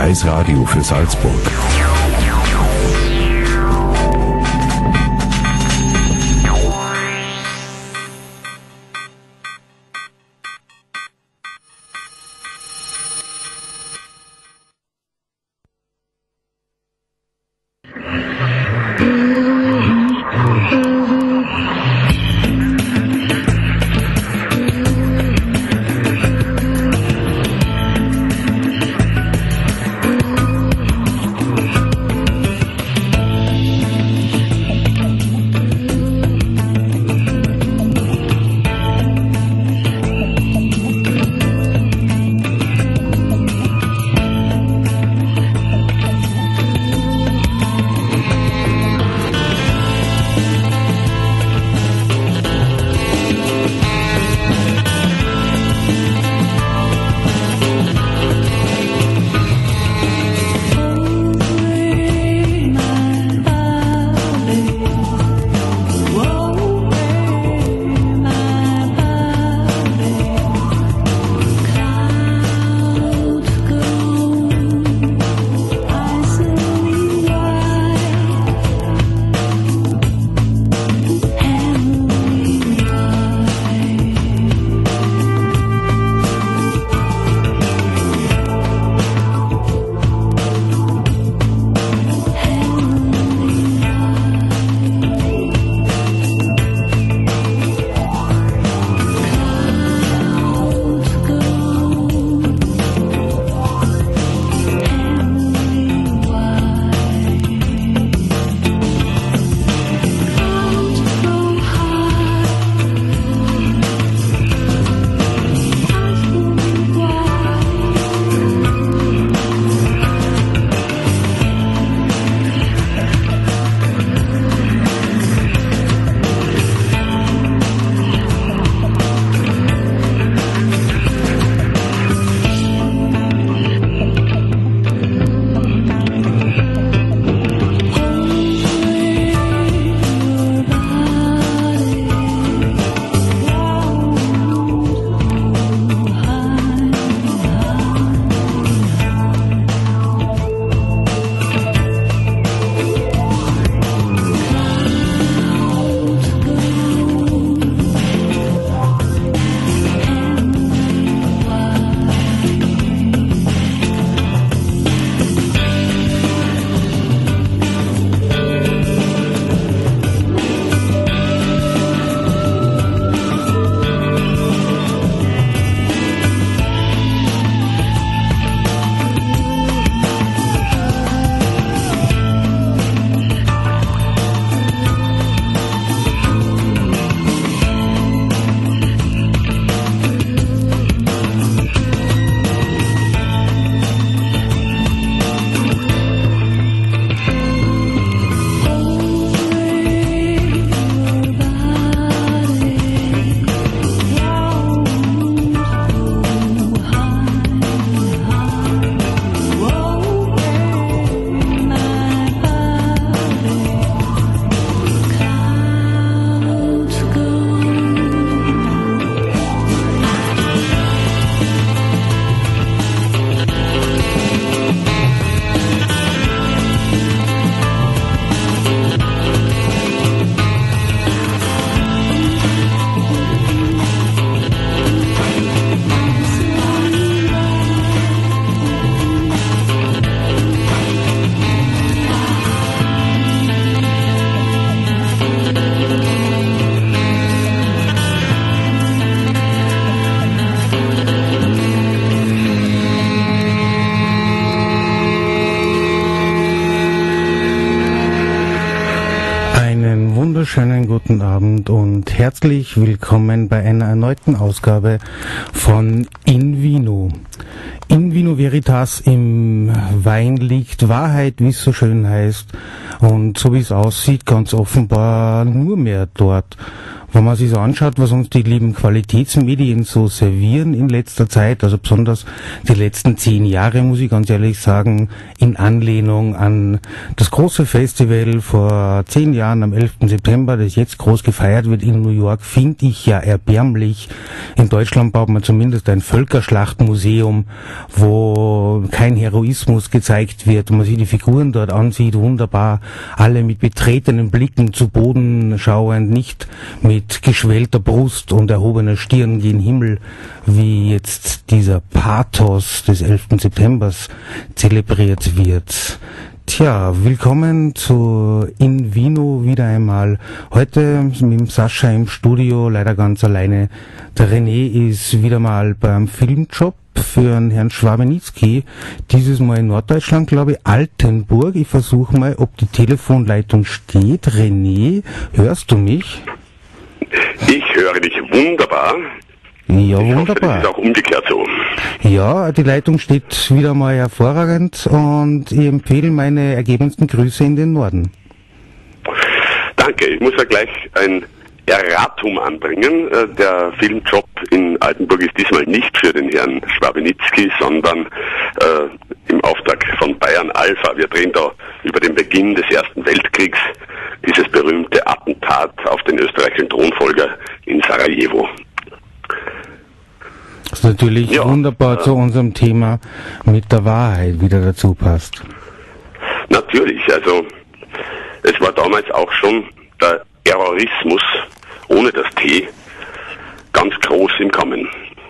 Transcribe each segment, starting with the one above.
Freies Radio für Salzburg. Schönen guten Abend und herzlich willkommen bei einer erneuten Ausgabe von In Vino. In Vino Veritas, im Wein liegt Wahrheit, wie es so schön heißt. Und so wie es aussieht, ganz offenbar nur mehr dort, wenn man sich so anschaut, was uns die lieben Qualitätsmedien so servieren in letzter Zeit, also besonders die letzten 10 Jahre, muss ich ganz ehrlich sagen, in Anlehnung an das große Festival vor 10 Jahren am 11. September, das jetzt groß gefeiert wird in New York, finde ich ja erbärmlich. In Deutschland baut man zumindest ein Völkerschlachtmuseum, wo kein Heroismus gezeigt wird und man sich die Figuren dort ansieht, wunderbar, alle mit betretenen Blicken zu Boden schauend, nicht mit geschwellter Brust und erhobener Stirn gen Himmel, wie jetzt dieser Pathos des 11. Septembers zelebriert wird. Tja, willkommen zu In Vino wieder einmal. Heute mit dem Sascha im Studio, leider ganz alleine. Der René ist wieder mal beim Filmjob für den Herrn Schwabenitzky, dieses Mal in Norddeutschland, glaube ich, Altenburg. Ich versuche mal, ob die Telefonleitung steht. René, hörst du mich? Ich höre dich wunderbar. Ja, ich wunderbar. Hoffe, das ist auch umgekehrt so. Ja, die Leitung steht wieder mal hervorragend und ich empfehle meine ergebensten Grüße in den Norden. Danke, ich muss ja gleich ein Erratum anbringen. Der Filmjob in Altenburg ist diesmal nicht für den Herrn Schwabenitzky, sondern im Auftrag von Bayern Alpha. Wir drehen da über den Beginn des Ersten Weltkriegs dieses berühmte Attentat auf den österreichischen Thronfolger in Sarajevo. Das ist natürlich wunderbar zu unserem Thema mit der Wahrheit wieder dazu passt. Natürlich, also es war damals auch schon der Terrorismus ohne das T ganz groß im Kommen.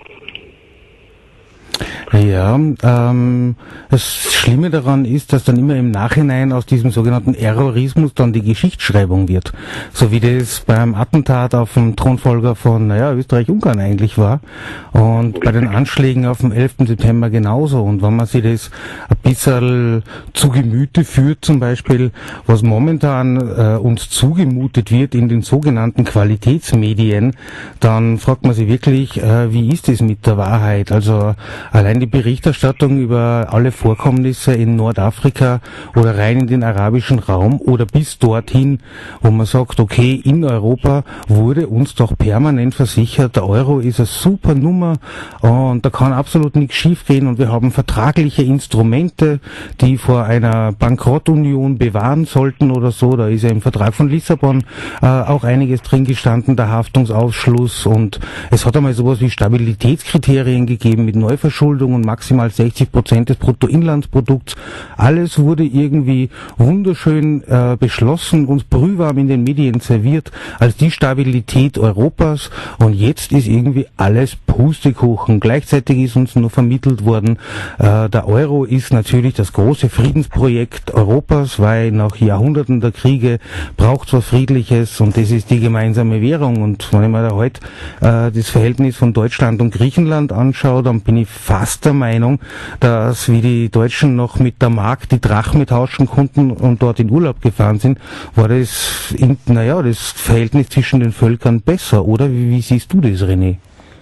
Ja, das Schlimme daran ist, dass dann immer im Nachhinein aus diesem sogenannten Terrorismus dann die Geschichtsschreibung wird. So wie das beim Attentat auf den Thronfolger von, Österreich-Ungarn eigentlich war. Und bei den Anschlägen auf den 11. September genauso. Und wenn man sich das ein bisschen zu Gemüte führt, zum Beispiel, was momentan uns zugemutet wird in den sogenannten Qualitätsmedien, dann fragt man sich wirklich, wie ist es mit der Wahrheit? Also allein die Berichterstattung über alle Vorkommnisse in Nordafrika oder rein in den arabischen Raum oder bis dorthin, wo man sagt, okay, in Europa wurde uns doch permanent versichert, der Euro ist eine super Nummer und da kann absolut nichts schiefgehen und wir haben vertragliche Instrumente, die vor einer Bankrattunion bewahren sollten oder so. Da ist ja im Vertrag von Lissabon auch einiges drin gestanden, der Haftungsausschluss, und es hat einmal sowas wie Stabilitätskriterien gegeben mit Neuverschuldung und maximal 60% des Bruttoinlandsprodukts. Alles wurde irgendwie wunderschön beschlossen und brühwarm in den Medien serviert als die Stabilität Europas, und jetzt ist irgendwie alles Pustekuchen. Gleichzeitig ist uns nur vermittelt worden, der Euro ist natürlich das große Friedensprojekt Europas, weil nach Jahrhunderten der Kriege braucht es was Friedliches und das ist die gemeinsame Währung. Und wenn ich mir da heute das Verhältnis von Deutschland und Griechenland anschaue, dann bin ich fast der Meinung, dass wie die Deutschen noch mit der Mark die Drachme tauschen konnten und dort in Urlaub gefahren sind, war das, das Verhältnis zwischen den Völkern besser, oder? Wie siehst du das, René?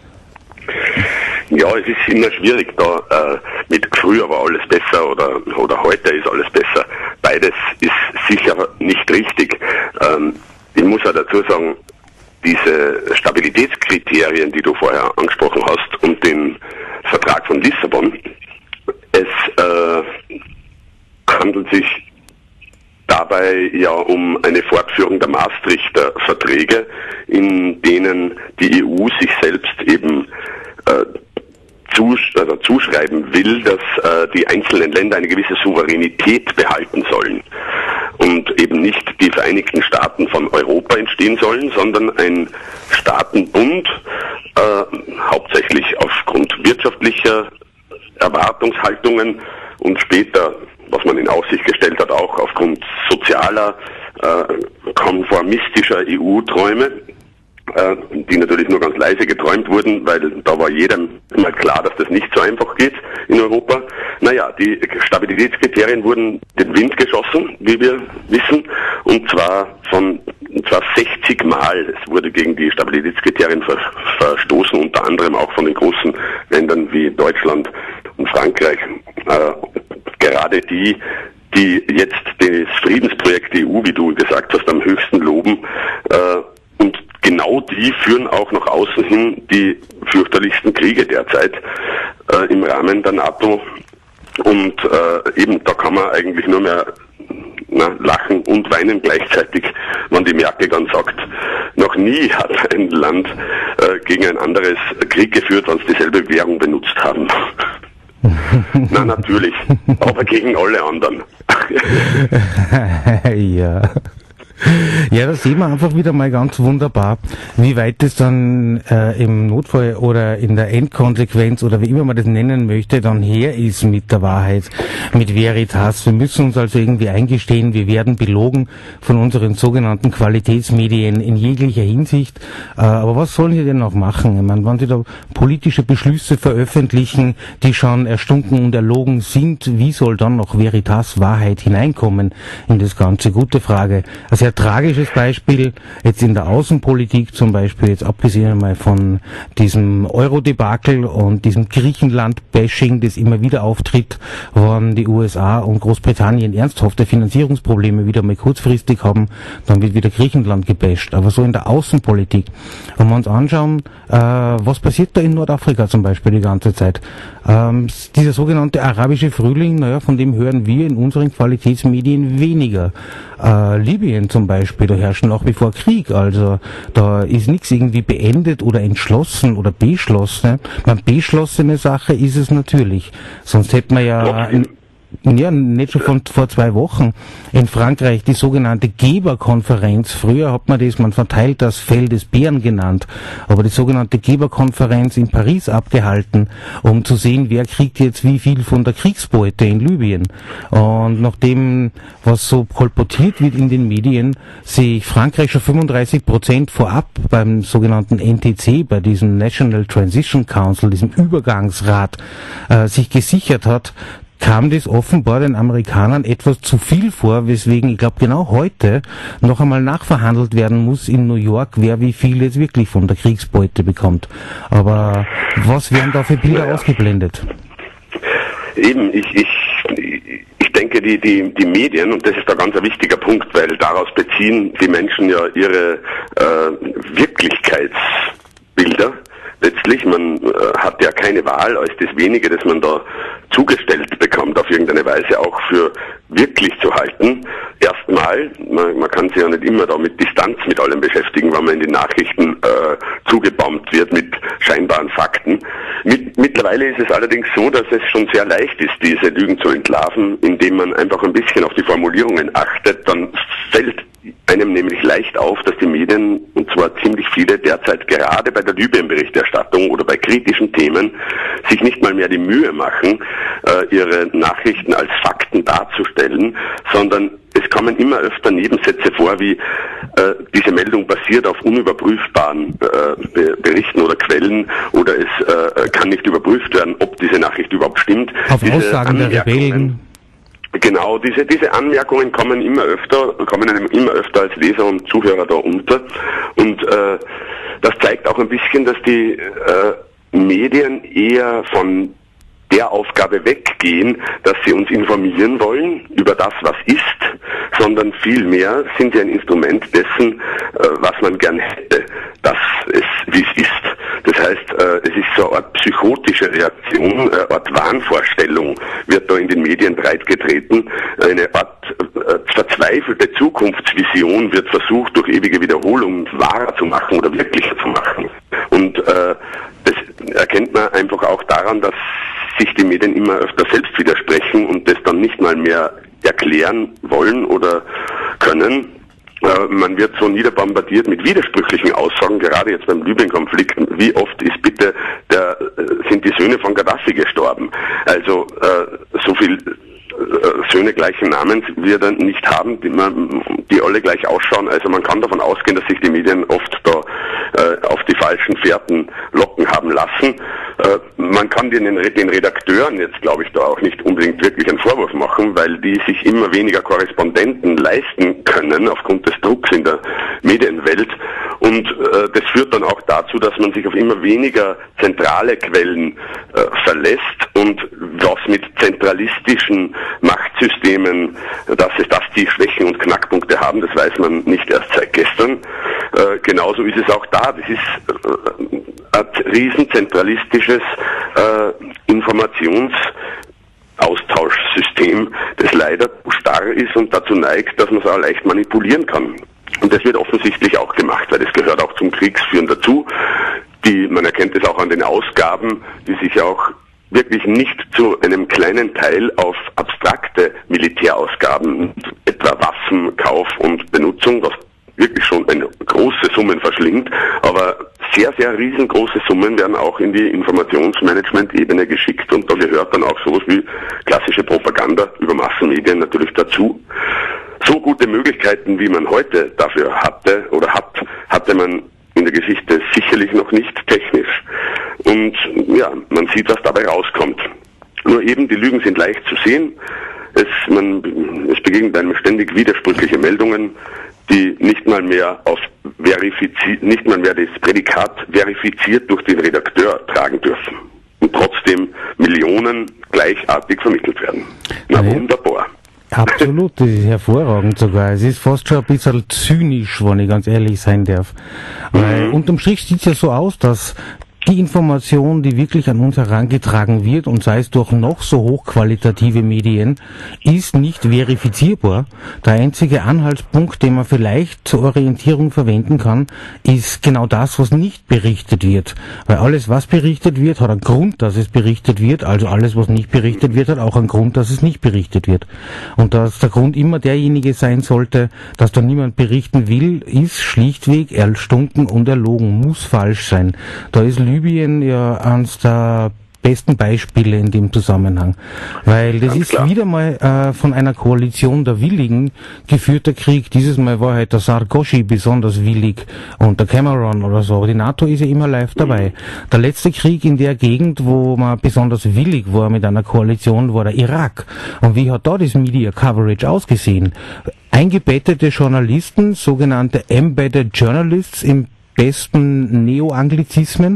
Ja, es ist immer schwierig da mit früher war alles besser oder heute ist alles besser. Beides ist sicher nicht richtig. Ich muss auch dazu sagen, diese Stabilitätskriterien, die du vorher angesprochen hast, und den Vertrag von Lissabon, es handelt sich dabei ja um eine Fortführung der Maastrichter Verträge, in denen die EU sich selbst eben zuschreiben will, dass die einzelnen Länder eine gewisse Souveränität behalten sollen und eben nicht die Vereinigten Staaten von Europa entstehen sollen, sondern ein Staatenbund, hauptsächlich aufgrund wirtschaftlicher Erwartungshaltungen und später, was man in Aussicht gestellt hat, auch aufgrund sozialer, konformistischer EU-Träume, die natürlich nur ganz leise geträumt wurden, weil da war jedem mal klar, dass das nicht so einfach geht in Europa. Naja, die Stabilitätskriterien wurden den Wind geschossen, wie wir wissen, und zwar 60 Mal. Es wurde gegen die Stabilitätskriterien verstoßen, unter anderem auch von den großen Ländern wie Deutschland und Frankreich. Gerade die jetzt das Friedensprojekt EU, wie du gesagt hast, am höchsten loben, und genau genau die führen auch nach außen hin die fürchterlichsten Kriege derzeit im Rahmen der NATO. Und eben, da kann man eigentlich nur mehr lachen und weinen gleichzeitig, wenn die Merkel dann sagt, noch nie hat ein Land gegen ein anderes Krieg geführt, wenn sie dieselbe Währung benutzt haben. Na natürlich, aber gegen alle anderen. Ja. Ja, da sehen wir einfach wieder mal ganz wunderbar, wie weit es dann im Notfall oder in der Endkonsequenz oder wie immer man das nennen möchte, dann her ist mit der Wahrheit, mit Veritas. Wir müssen uns also irgendwie eingestehen, wir werden belogen von unseren sogenannten Qualitätsmedien in jeglicher Hinsicht. Aber was sollen sie denn noch machen? Ich meine, wenn sie da politische Beschlüsse veröffentlichen, die schon erstunken und erlogen sind, wie soll dann noch Veritas Wahrheit hineinkommen in das Ganze? Gute Frage. Also tragisches Beispiel jetzt in der Außenpolitik zum Beispiel, jetzt abgesehen mal von diesem Euro-Debakel und diesem Griechenland-Bashing, das immer wieder auftritt, wenn die USA und Großbritannien ernsthafte Finanzierungsprobleme wieder mal kurzfristig haben, dann wird wieder Griechenland gebasht. Aber so in der Außenpolitik, wenn wir uns anschauen, was passiert da in Nordafrika zum Beispiel die ganze Zeit? Dieser sogenannte arabische Frühling, naja, von dem hören wir in unseren Qualitätsmedien weniger. Libyen zum Beispiel, da herrscht nach wie vor Krieg, also da ist nichts irgendwie beendet oder entschlossen oder beschlossen. Eine beschlossene Sache ist es natürlich, sonst hätten wir ja nicht schon von vor 2 Wochen in Frankreich die sogenannte Geberkonferenz. Früher hat man verteilt das Fell des Bären genannt, aber die sogenannte Geberkonferenz in Paris abgehalten, um zu sehen, wer kriegt jetzt wie viel von der Kriegsbeute in Libyen. Und nachdem, was so kolportiert wird in den Medien, sich Frankreich schon 35% vorab beim sogenannten NTC, bei diesem National Transition Council, diesem Übergangsrat, sich gesichert hat, kam das offenbar den Amerikanern etwas zu viel vor, weswegen, ich glaube, genau heute noch einmal nachverhandelt werden muss in New York, wer wie viel jetzt wirklich von der Kriegsbeute bekommt. Aber was werden da für Bilder ausgeblendet? Eben, ich denke, die Medien, und das ist da ganz ein wichtiger Punkt, weil daraus beziehen die Menschen ja ihre Wirklichkeitsbilder. Letztlich, man hat ja keine Wahl, als das wenige, das man da zugestellt bekommt, auf irgendeine Weise auch für wirklich zu halten. Erstmal, man kann sich ja nicht immer da mit Distanz mit allem beschäftigen, wenn man in den Nachrichten zugebombt wird mit scheinbaren Fakten. Mittlerweile ist es allerdings so, dass es schon sehr leicht ist, diese Lügen zu entlarven, indem man einfach ein bisschen auf die Formulierungen achtet. Dann fällt einem nämlich leicht auf, dass die Medien, und zwar ziemlich viele, derzeit gerade bei der Libyen-Berichterstattung oder bei kritischen Themen, sich nicht mal mehr die Mühe machen, ihre Nachrichten als Fakten darzustellen, sondern es kommen immer öfter Nebensätze vor, wie diese Meldung basiert auf unüberprüfbaren Berichten oder Quellen, oder es kann nicht überprüft werden, ob diese Nachricht überhaupt stimmt. Auf diese Aussagen der Rebellen. Genau, diese Anmerkungen kommen einem immer öfter als Leser und Zuhörer da unter. Und das zeigt auch ein bisschen, dass die Medien eher von der Aufgabe weggehen, dass sie uns informieren wollen über das, was ist, sondern vielmehr sind sie ein Instrument dessen, was man gern hätte, dass es wie es ist. Das heißt, es ist so eine Art psychotische Reaktion, eine Art Wahnvorstellung wird da in den Medien breitgetreten. Eine Art verzweifelte Zukunftsvision wird versucht, durch ewige Wiederholung wahrer zu machen oder wirklicher zu machen. Und das erkennt man einfach auch daran, dass sich die Medien immer öfter selbst widersprechen und das dann nicht mal mehr erklären wollen oder können. Man wird so niederbombardiert mit widersprüchlichen Aussagen, gerade jetzt beim Libyen-Konflikt. Wie oft sind die Söhne von Gaddafi gestorben? Also so viel Söhne gleichen Namens wir dann nicht haben, die alle gleich ausschauen. Also man kann davon ausgehen, dass sich die Medien oft da auf die falschen Fährten locken haben lassen. Man kann den Redakteuren jetzt, glaube ich, da auch nicht unbedingt wirklich einen Vorwurf machen, weil die sich immer weniger Korrespondenten leisten können aufgrund des Drucks in der Medienwelt. Und das führt dann auch dazu, dass man sich auf immer weniger zentrale Quellen verlässt und was mit zentralistischen Machtsystemen, dass die Schwächen und Knackpunkte haben, das weiß man nicht erst seit gestern. Genauso ist es auch da. Das ist ein riesenzentralistisches Informationsaustauschsystem, das leider starr ist und dazu neigt, dass man es auch leicht manipulieren kann. Und das wird offensichtlich auch gemacht, weil das gehört auch zum Kriegsführen dazu. Man erkennt es auch an den Ausgaben, die sich auch wirklich nicht zu einem kleinen Teil auf abstrakte Militärausgaben, etwa Waffenkauf und Benutzung, was wirklich schon eine große Summen verschlingt, aber sehr, sehr riesengroße Summen werden auch in die Informationsmanagement-Ebene geschickt und da gehört dann auch sowas wie klassische Propaganda über Massenmedien natürlich dazu. So gute Möglichkeiten, wie man heute dafür hatte oder hatte man in der Geschichte sicherlich noch nicht technisch. Und ja, man sieht, was dabei rauskommt. Nur eben, die Lügen sind leicht zu sehen. Es begegnet einem ständig widersprüchliche Meldungen, die nicht mal mehr das Prädikat verifiziert durch den Redakteur tragen dürfen. Und trotzdem Millionen gleichartig vermittelt werden. Na wunderbar. Absolut, das ist hervorragend sogar. Es ist fast schon ein bisschen zynisch, wenn ich ganz ehrlich sein darf. Weil unterm Strich sieht es ja so aus, dass die Information, die wirklich an uns herangetragen wird, und sei es durch noch so hochqualitative Medien, ist nicht verifizierbar. Der einzige Anhaltspunkt, den man vielleicht zur Orientierung verwenden kann, ist genau das, was nicht berichtet wird. Weil alles, was berichtet wird, hat einen Grund, dass es berichtet wird. Also alles, was nicht berichtet wird, hat auch einen Grund, dass es nicht berichtet wird. Und dass der Grund immer derjenige sein sollte, dass da niemand berichten will, ist schlichtweg erstunken und erlogen, muss falsch sein. Da ist Libyen ja eines der besten Beispiele in dem Zusammenhang. Weil das ist wieder mal von einer Koalition der Willigen geführter Krieg. Dieses Mal war halt der Sarkozy besonders willig und der Cameron oder so. Aber die NATO ist ja immer live dabei. Der letzte Krieg in der Gegend, wo man besonders willig war mit einer Koalition, war der Irak. Und wie hat da das Media Coverage ausgesehen? Eingebettete Journalisten, sogenannte Embedded Journalists im besten Neo-Anglizismen.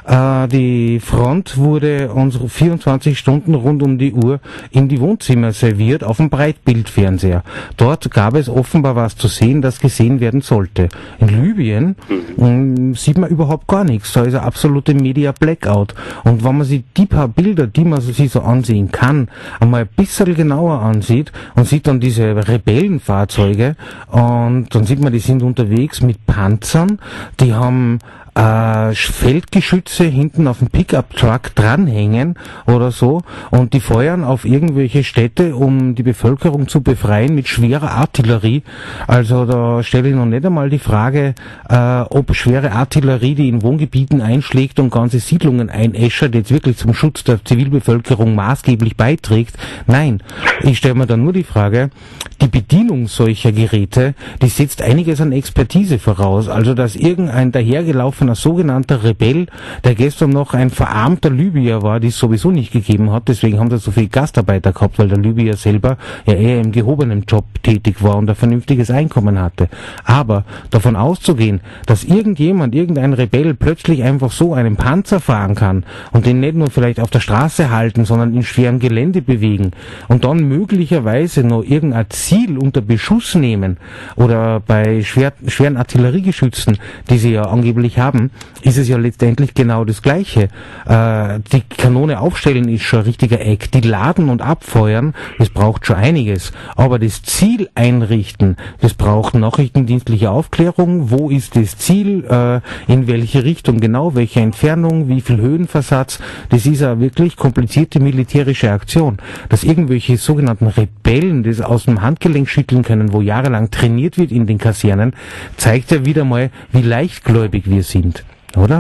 Die Front wurde uns 24 Stunden rund um die Uhr in die Wohnzimmer serviert auf dem Breitbildfernseher. Dort gab es offenbar was zu sehen, das gesehen werden sollte. In Libyen sieht man überhaupt gar nichts. Da ist ein absolute Media-Blackout. Und wenn man sich die paar Bilder, die man sich so ansehen kann, einmal ein bisschen genauer ansieht und sieht dann diese Rebellenfahrzeuge und dann sieht man, die sind unterwegs mit Panzern. Die haben Feldgeschütze hinten auf dem Pickup-Truck dranhängen oder so und die feuern auf irgendwelche Städte, um die Bevölkerung zu befreien mit schwerer Artillerie. Also da stelle ich noch nicht einmal die Frage, ob schwere Artillerie, die in Wohngebieten einschlägt und ganze Siedlungen einäschert, jetzt wirklich zum Schutz der Zivilbevölkerung maßgeblich beiträgt. Nein, ich stelle mir dann nur die Frage, die Bedienung solcher Geräte, die setzt einiges an Expertise voraus. Also dass irgendein dahergelaufener sogenannter Rebell, der gestern noch ein verarmter Libyer war, die es sowieso nicht gegeben hat, deswegen haben sie so viele Gastarbeiter gehabt, weil der Libyer selber ja eher im gehobenen Job tätig war und ein vernünftiges Einkommen hatte. Aber davon auszugehen, dass irgendein Rebell plötzlich einfach so einen Panzer fahren kann und den nicht nur vielleicht auf der Straße halten, sondern in schwerem Gelände bewegen und dann möglicherweise noch irgendein Ziel unter Beschuss nehmen oder bei schweren Artilleriegeschützen, die sie ja angeblich haben, ist es ja letztendlich genau das Gleiche. Die Kanone aufstellen ist schon ein richtiger Eck. Die laden und abfeuern, das braucht schon einiges. Aber das Ziel einrichten, das braucht nachrichtendienstliche Aufklärung. Wo ist das Ziel? In welche Richtung genau? Welche Entfernung? Wie viel Höhenversatz? Das ist eine wirklich komplizierte militärische Aktion. Dass irgendwelche sogenannten Rebellen das aus dem Handgelenk schütteln können, wo jahrelang trainiert wird in den Kasernen, zeigt ja wieder mal, wie leichtgläubig wir sind. Oder?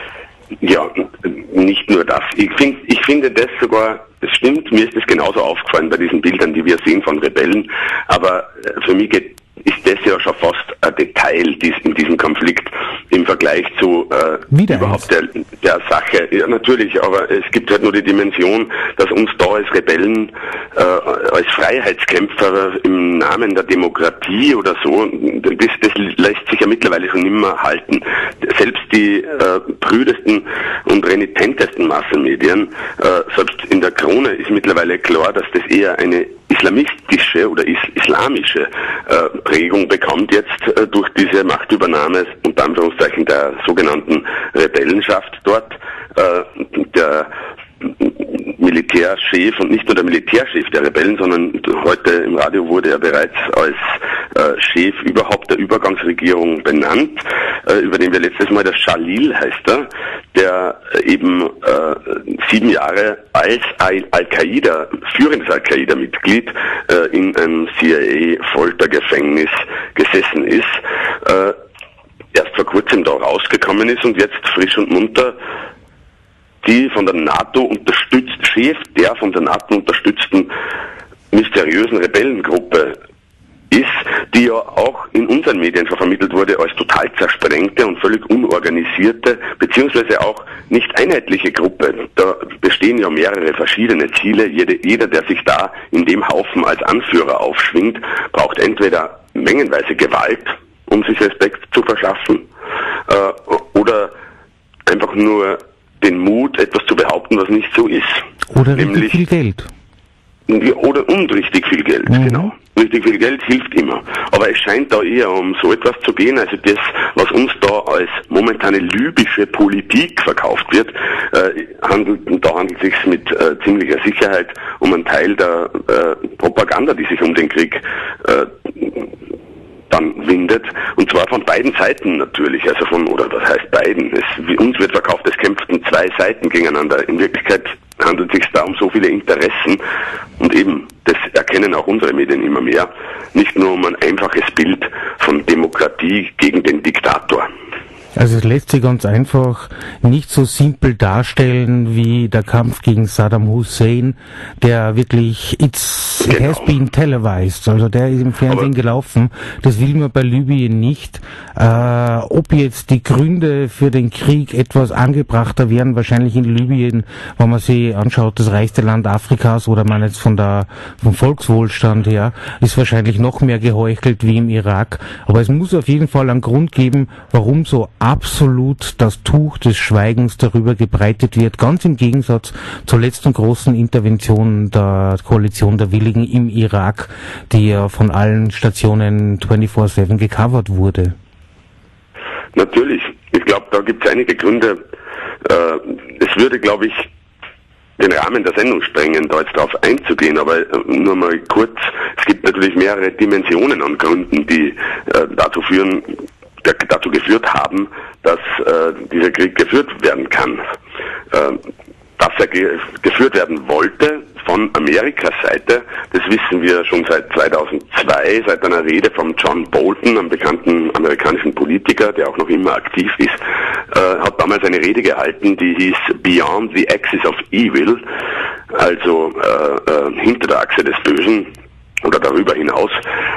Ja, nicht nur das. Ich finde das sogar, das stimmt, mir ist das genauso aufgefallen bei diesen Bildern, die wir sehen von Rebellen, aber für mich ist das ja schon fast ein Detail in diesem Konflikt im Vergleich zu überhaupt der Sache. Ja, natürlich, aber es gibt halt nur die Dimension, dass uns da als Rebellen, als Freiheitskämpfer im Namen der Demokratie oder so, das lässt sich ja mittlerweile schon immer halten. Selbst die prüdesten und renitentesten Massenmedien, selbst in der Krone ist mittlerweile klar, dass das eher eine islamistische oder islamische Prägung bekommt jetzt durch diese Machtübernahme unter Anführungszeichen der sogenannten Rebellenschaft dort. Der Militärchef und nicht nur der Militärchef der Rebellen, sondern heute im Radio wurde er bereits als Chef überhaupt der Übergangsregierung benannt, über den wir letztes Mal, der Jalil heißt er, der eben 7 Jahre als Al-Qaida, führendes Al-Qaida-Mitglied in einem CIA-Foltergefängnis gesessen ist, erst vor kurzem da rausgekommen ist und jetzt frisch und munter die von der NATO unterstützte Chef der von der NATO unterstützten mysteriösen Rebellengruppe ist, die ja auch in unseren Medien schon vermittelt wurde als total zersprengte und völlig unorganisierte, beziehungsweise auch nicht einheitliche Gruppe. Da bestehen ja mehrere verschiedene Ziele. Jeder, der sich da in dem Haufen als Anführer aufschwingt, braucht entweder mengenweise Gewalt, um sich Respekt zu verschaffen, oder einfach nur den Mut, etwas zu behaupten, was nicht so ist. Oder richtig viel Geld. Oder richtig viel Geld, genau. Richtig viel Geld hilft immer. Aber es scheint da eher um so etwas zu gehen, also das, was uns da als momentane libysche Politik verkauft wird, handelt es sich mit ziemlicher Sicherheit um einen Teil der Propaganda, die sich um den Krieg dann windet, und zwar von beiden Seiten natürlich, also oder was heißt beiden? Uns wird verkauft, es kämpften 2 Seiten gegeneinander. In Wirklichkeit handelt es sich da um so viele Interessen und eben, das erkennen auch unsere Medien immer mehr, nicht nur um ein einfaches Bild von Demokratie gegen den Diktator. Also es lässt sich ganz einfach nicht so simpel darstellen wie der Kampf gegen Saddam Hussein, der wirklich, it has been televised, also der ist im Fernsehen gelaufen. Das will man bei Libyen nicht. Ob jetzt die Gründe für den Krieg etwas angebrachter wären, wahrscheinlich in Libyen, wenn man sich anschaut, das reichste Land Afrikas, oder man jetzt vom Volkswohlstand her, ist wahrscheinlich noch mehr geheuchelt wie im Irak. Aber es muss auf jeden Fall einen Grund geben, warum so absolut das Tuch des Schweigens darüber gebreitet wird, ganz im Gegensatz zur letzten großen Intervention der Koalition der Willigen im Irak, die ja von allen Stationen 24/7 gecovert wurde. Natürlich. Ich glaube, da gibt es einige Gründe. Es würde, glaube ich, den Rahmen der Sendung sprengen, da jetzt darauf einzugehen, aber nur mal kurz, es gibt natürlich mehrere Dimensionen an Gründen, die dazu geführt haben, dass dieser Krieg geführt werden kann. Dass er geführt werden wollte von Amerikas Seite, das wissen wir schon seit 2002, seit einer Rede von John Bolton, einem bekannten amerikanischen Politiker, der auch noch immer aktiv ist, hat damals eine Rede gehalten, die hieß Beyond the Axis of Evil, also hinter der Achse des Bösen oder darüber hinaus.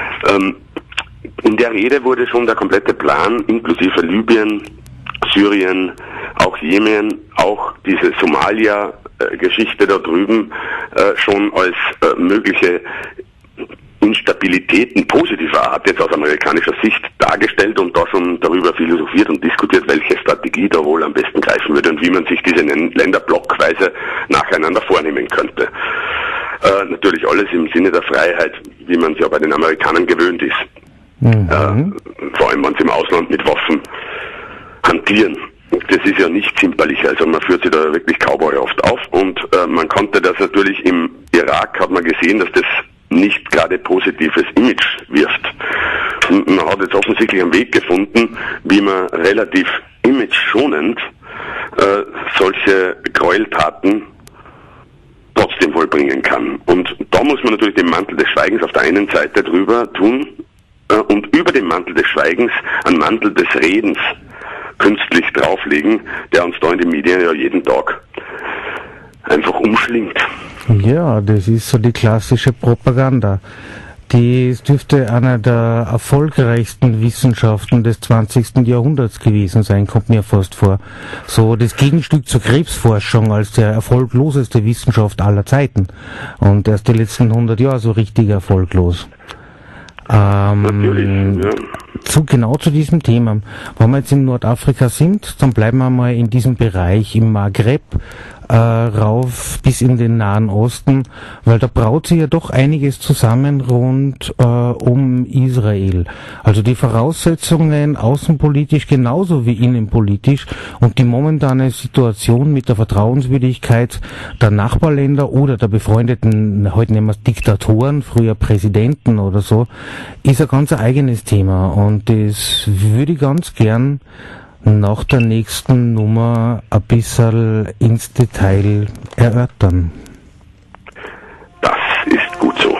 In der Rede wurde schon der komplette Plan, inklusive Libyen, Syrien, auch Jemen, auch diese Somalia-Geschichte da drüben, schon als mögliche Instabilitäten positiver Art jetzt aus amerikanischer Sicht dargestellt und da schon darüber philosophiert und diskutiert, welche Strategie da wohl am besten greifen würde und wie man sich diese Länder blockweise nacheinander vornehmen könnte. Natürlich alles im Sinne der Freiheit, wie man es ja bei den Amerikanern gewöhnt ist. Vor allem, wenn sie im Ausland mit Waffen hantieren. Das ist ja nicht zimperlich, also man führt sich da wirklich Cowboy oft auf und man konnte das natürlich im Irak, hat man gesehen, dass das nicht gerade positives Image wirft. Und man hat jetzt offensichtlich einen Weg gefunden, wie man relativ imageschonend solche Gräueltaten trotzdem vollbringen kann. Und da muss man natürlich den Mantel des Schweigens auf der einen Seite drüber tun und über den Mantel des Schweigens einen Mantel des Redens künstlich drauflegen, der uns da in den Medien ja jeden Tag einfach umschlingt. Ja, das ist so die klassische Propaganda. Das dürfte einer der erfolgreichsten Wissenschaften des 20. Jahrhunderts gewesen sein, kommt mir fast vor. So das Gegenstück zur Krebsforschung als der erfolgloseste Wissenschaft aller Zeiten. Und erst die letzten 100 Jahre so richtig erfolglos. Natürlich, ja. Genau zu diesem Thema. Wenn wir jetzt in Nordafrika sind, dann bleiben wir mal in diesem Bereich im Maghreb rauf bis in den Nahen Osten, weil da braut sich ja doch einiges zusammen rund um Israel. Also die Voraussetzungen außenpolitisch genauso wie innenpolitisch und die momentane Situation mit der Vertrauenswürdigkeit der Nachbarländer oder der befreundeten, heute nennen wir es Diktatoren, früher Präsidenten oder so, ist ein ganz eigenes Thema und das würde ich ganz gern nach der nächsten Nummer ein bisschen ins Detail erörtern. Das ist gut so.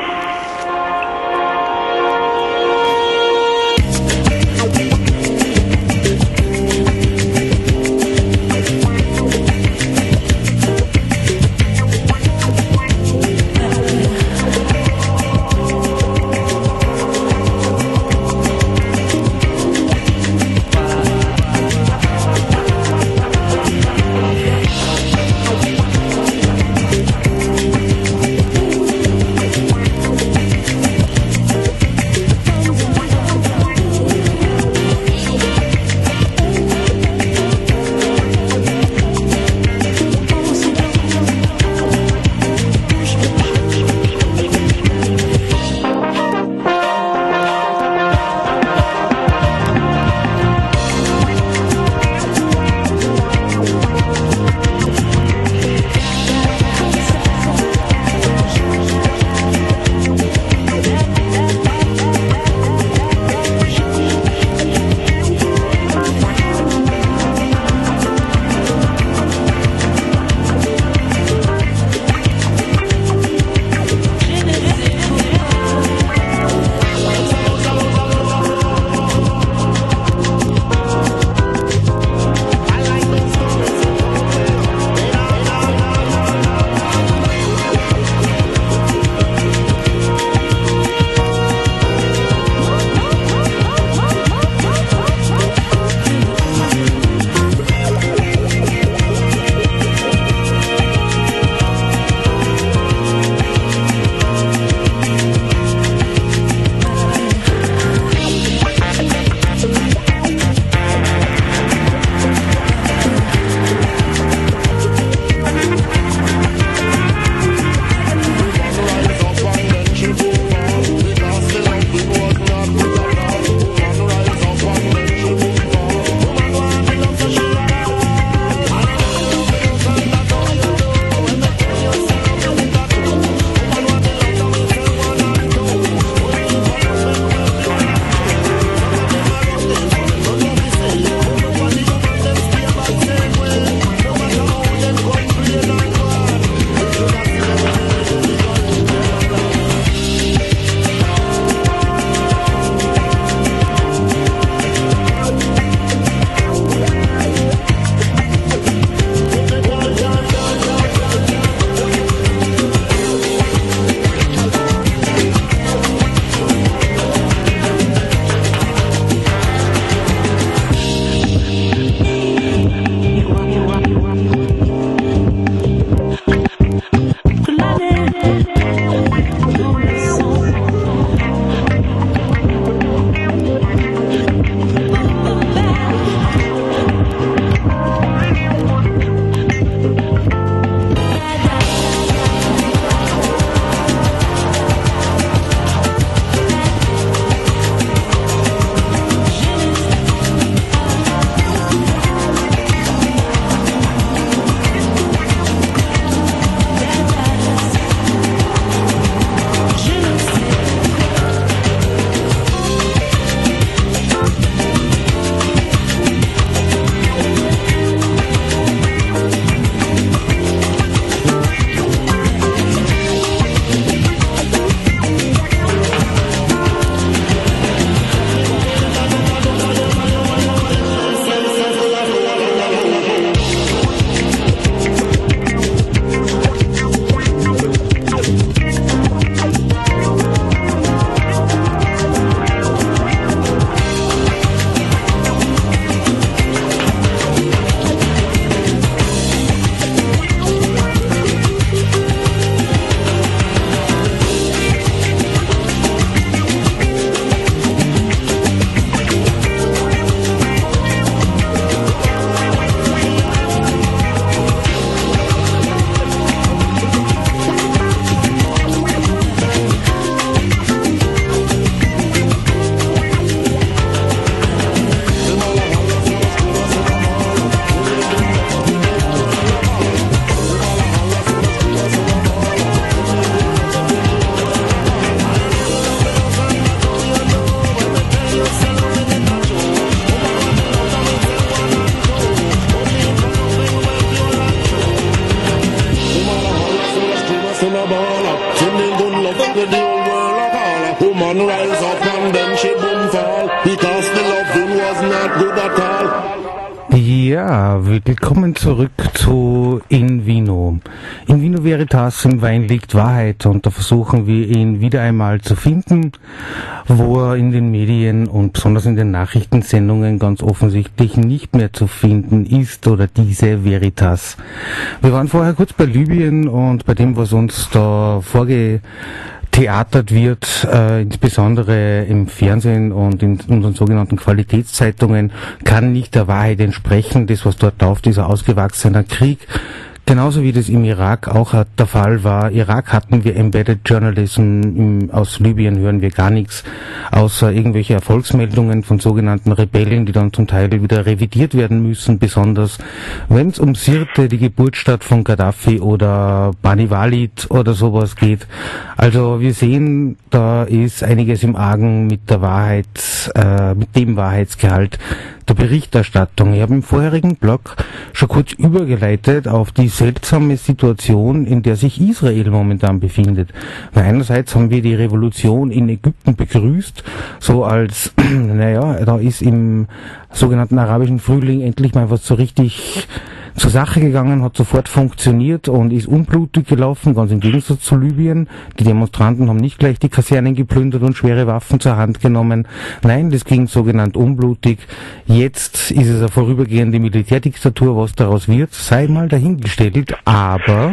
Woman rise up and then she boom fall, because the loving was not good at all. Ja, willkommen zurück zu In Vino. In Vino Veritas, im Wein liegt Wahrheit, und da versuchen wir ihn wieder einmal zu finden, wo er in den Medien und besonders in den Nachrichtensendungen ganz offensichtlich nicht mehr zu finden ist, oder diese Veritas. Wir waren vorher kurz bei Libyen und bei dem, was uns da theatert wird, insbesondere im Fernsehen und in unseren sogenannten Qualitätszeitungen, kann nicht der Wahrheit entsprechen. Das, was dort läuft, ist ein ausgewachsener Krieg. Genauso wie das im Irak auch der Fall war. Irak hatten wir Embedded Journalism, aus Libyen hören wir gar nichts, außer irgendwelche Erfolgsmeldungen von sogenannten Rebellen, die dann zum Teil wieder revidiert werden müssen, besonders wenn es um Sirte, die Geburtsstadt von Gaddafi, oder Bani Walid oder sowas geht. Also wir sehen, da ist einiges im Argen mit der Wahrheit, mit dem Wahrheitsgehalt der Berichterstattung. Ich habe im vorherigen Blog schon kurz übergeleitet auf die seltsame Situation, in der sich Israel momentan befindet. Weil einerseits haben wir die Revolution in Ägypten begrüßt, so als, da ist im sogenannten arabischen Frühling endlich mal was so richtig zur Sache gegangen, hat sofort funktioniert und ist unblutig gelaufen, ganz im Gegensatz zu Libyen. Die Demonstranten haben nicht gleich die Kasernen geplündert und schwere Waffen zur Hand genommen. Nein, das ging sogenannt unblutig. Jetzt ist es eine vorübergehende Militärdiktatur. Was daraus wird, sei mal dahingestellt. Aber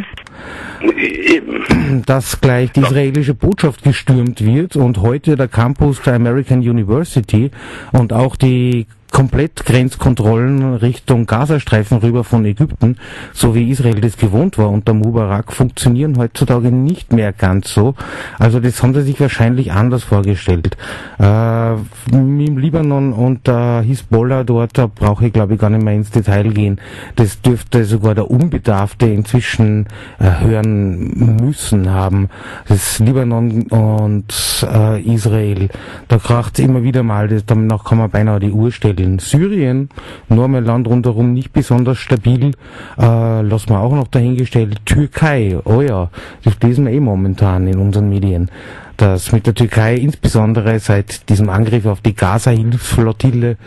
dass gleich die israelische Botschaft gestürmt wird und heute der Campus der American University und auch die komplett Grenzkontrollen Richtung Gazastreifen rüber von Ägypten, so wie Israel das gewohnt war unter Mubarak, funktionieren heutzutage nicht mehr ganz so. Also das haben sie sich wahrscheinlich anders vorgestellt. Im Libanon und der Hisbollah dort, da brauche ich glaube ich gar nicht mehr ins Detail gehen. Das dürfte sogar der Unbedarfte inzwischen hören müssen haben. Das Libanon und Israel, da kracht es immer wieder mal, danach kann man beinahe die Uhr stellen. In Syrien, nur ein Land rundherum nicht besonders stabil, lassen wir auch noch dahingestellt. Türkei, oh ja, das lesen wir momentan in unseren Medien, dass mit der Türkei insbesondere seit diesem Angriff auf die Gaza-Hilfsflottille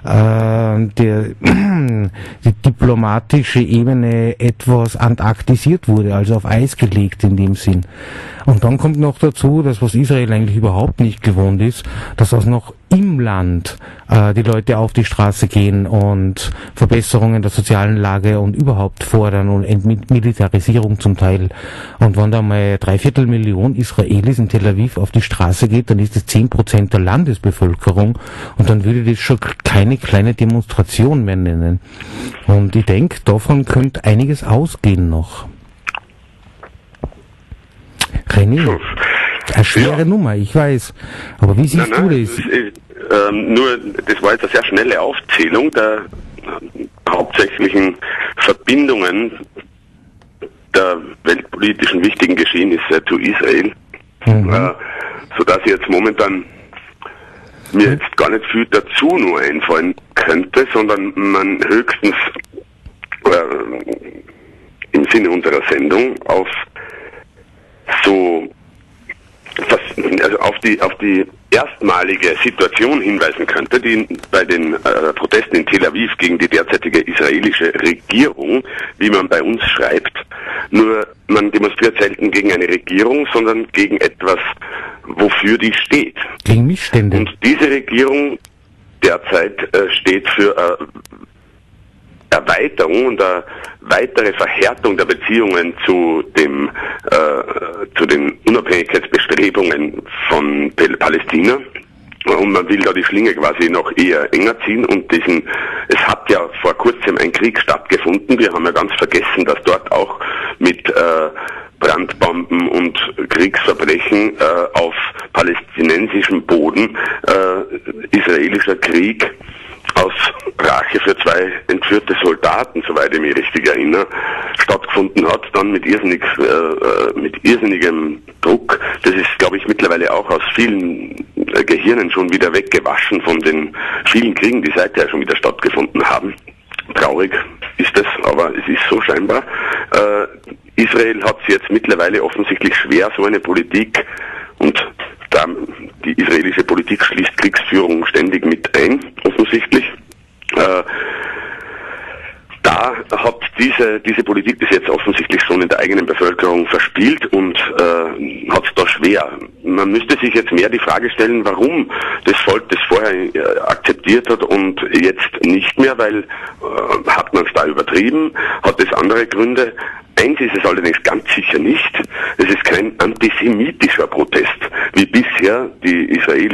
die diplomatische Ebene etwas antarktisiert wurde, also auf Eis gelegt in dem Sinn. Und dann kommt noch dazu, dass was Israel eigentlich überhaupt nicht gewohnt ist, dass auch noch im Land die Leute auf die Straße gehen und Verbesserungen der sozialen Lage und überhaupt fordern und Entmilitarisierung zum Teil. Und wenn da mal 3/4 Million Israelis in Tel Aviv auf die Straße geht, dann ist das 10% der Landesbevölkerung, und dann würde das schon keine kleine Demonstration mehr nennen. Und ich denke, davon könnte einiges ausgehen noch. René, eine schwere Nummer, ich weiß. Aber wie siehst du das? Nur, das war jetzt eine sehr schnelle Aufzählung der hauptsächlichen Verbindungen der weltpolitischen wichtigen Geschehnisse zu Israel, sodass ich jetzt momentan mir jetzt gar nicht viel dazu nur einfallen könnte, sondern man höchstens im Sinne unserer Sendung auf auf die erstmalige Situation hinweisen könnte, die bei den Protesten in Tel Aviv gegen die derzeitige israelische Regierung, wie man bei uns schreibt, nur man demonstriert selten gegen eine Regierung, sondern gegen etwas, wofür die steht. Gegen Missstände. Und diese Regierung derzeit steht für Erweiterung und eine weitere Verhärtung der Beziehungen zu den Unabhängigkeitsbestrebungen von Palästina. Und man will da die Schlinge quasi noch eher enger ziehen, und es hat ja vor kurzem ein Krieg stattgefunden. Wir haben ja ganz vergessen, dass dort auch mit Brandbomben und Kriegsverbrechen auf palästinensischem Boden israelischer Krieg aus Rache für 2 entführte Soldaten, soweit ich mich richtig erinnere, stattgefunden hat, dann mit irrsinnigem Druck. Das ist, glaube ich, mittlerweile auch aus vielen Gehirnen schon wieder weggewaschen von den vielen Kriegen, die seither schon wieder stattgefunden haben. Traurig ist es, aber es ist so scheinbar. Israel hat es jetzt mittlerweile offensichtlich schwer, so eine Politik und die israelische Politik schließt Kriegsführung ständig mit ein, offensichtlich. Da hat diese Politik bis jetzt offensichtlich schon in der eigenen Bevölkerung verspielt und hat es da schwer. Man müsste sich jetzt mehr die Frage stellen, warum das Volk das vorher akzeptiert hat und jetzt nicht mehr, weil hat man es da übertrieben, hat es andere Gründe. Eins ist es allerdings ganz sicher nicht. Es ist kein antisemitischer Protest, wie bisher die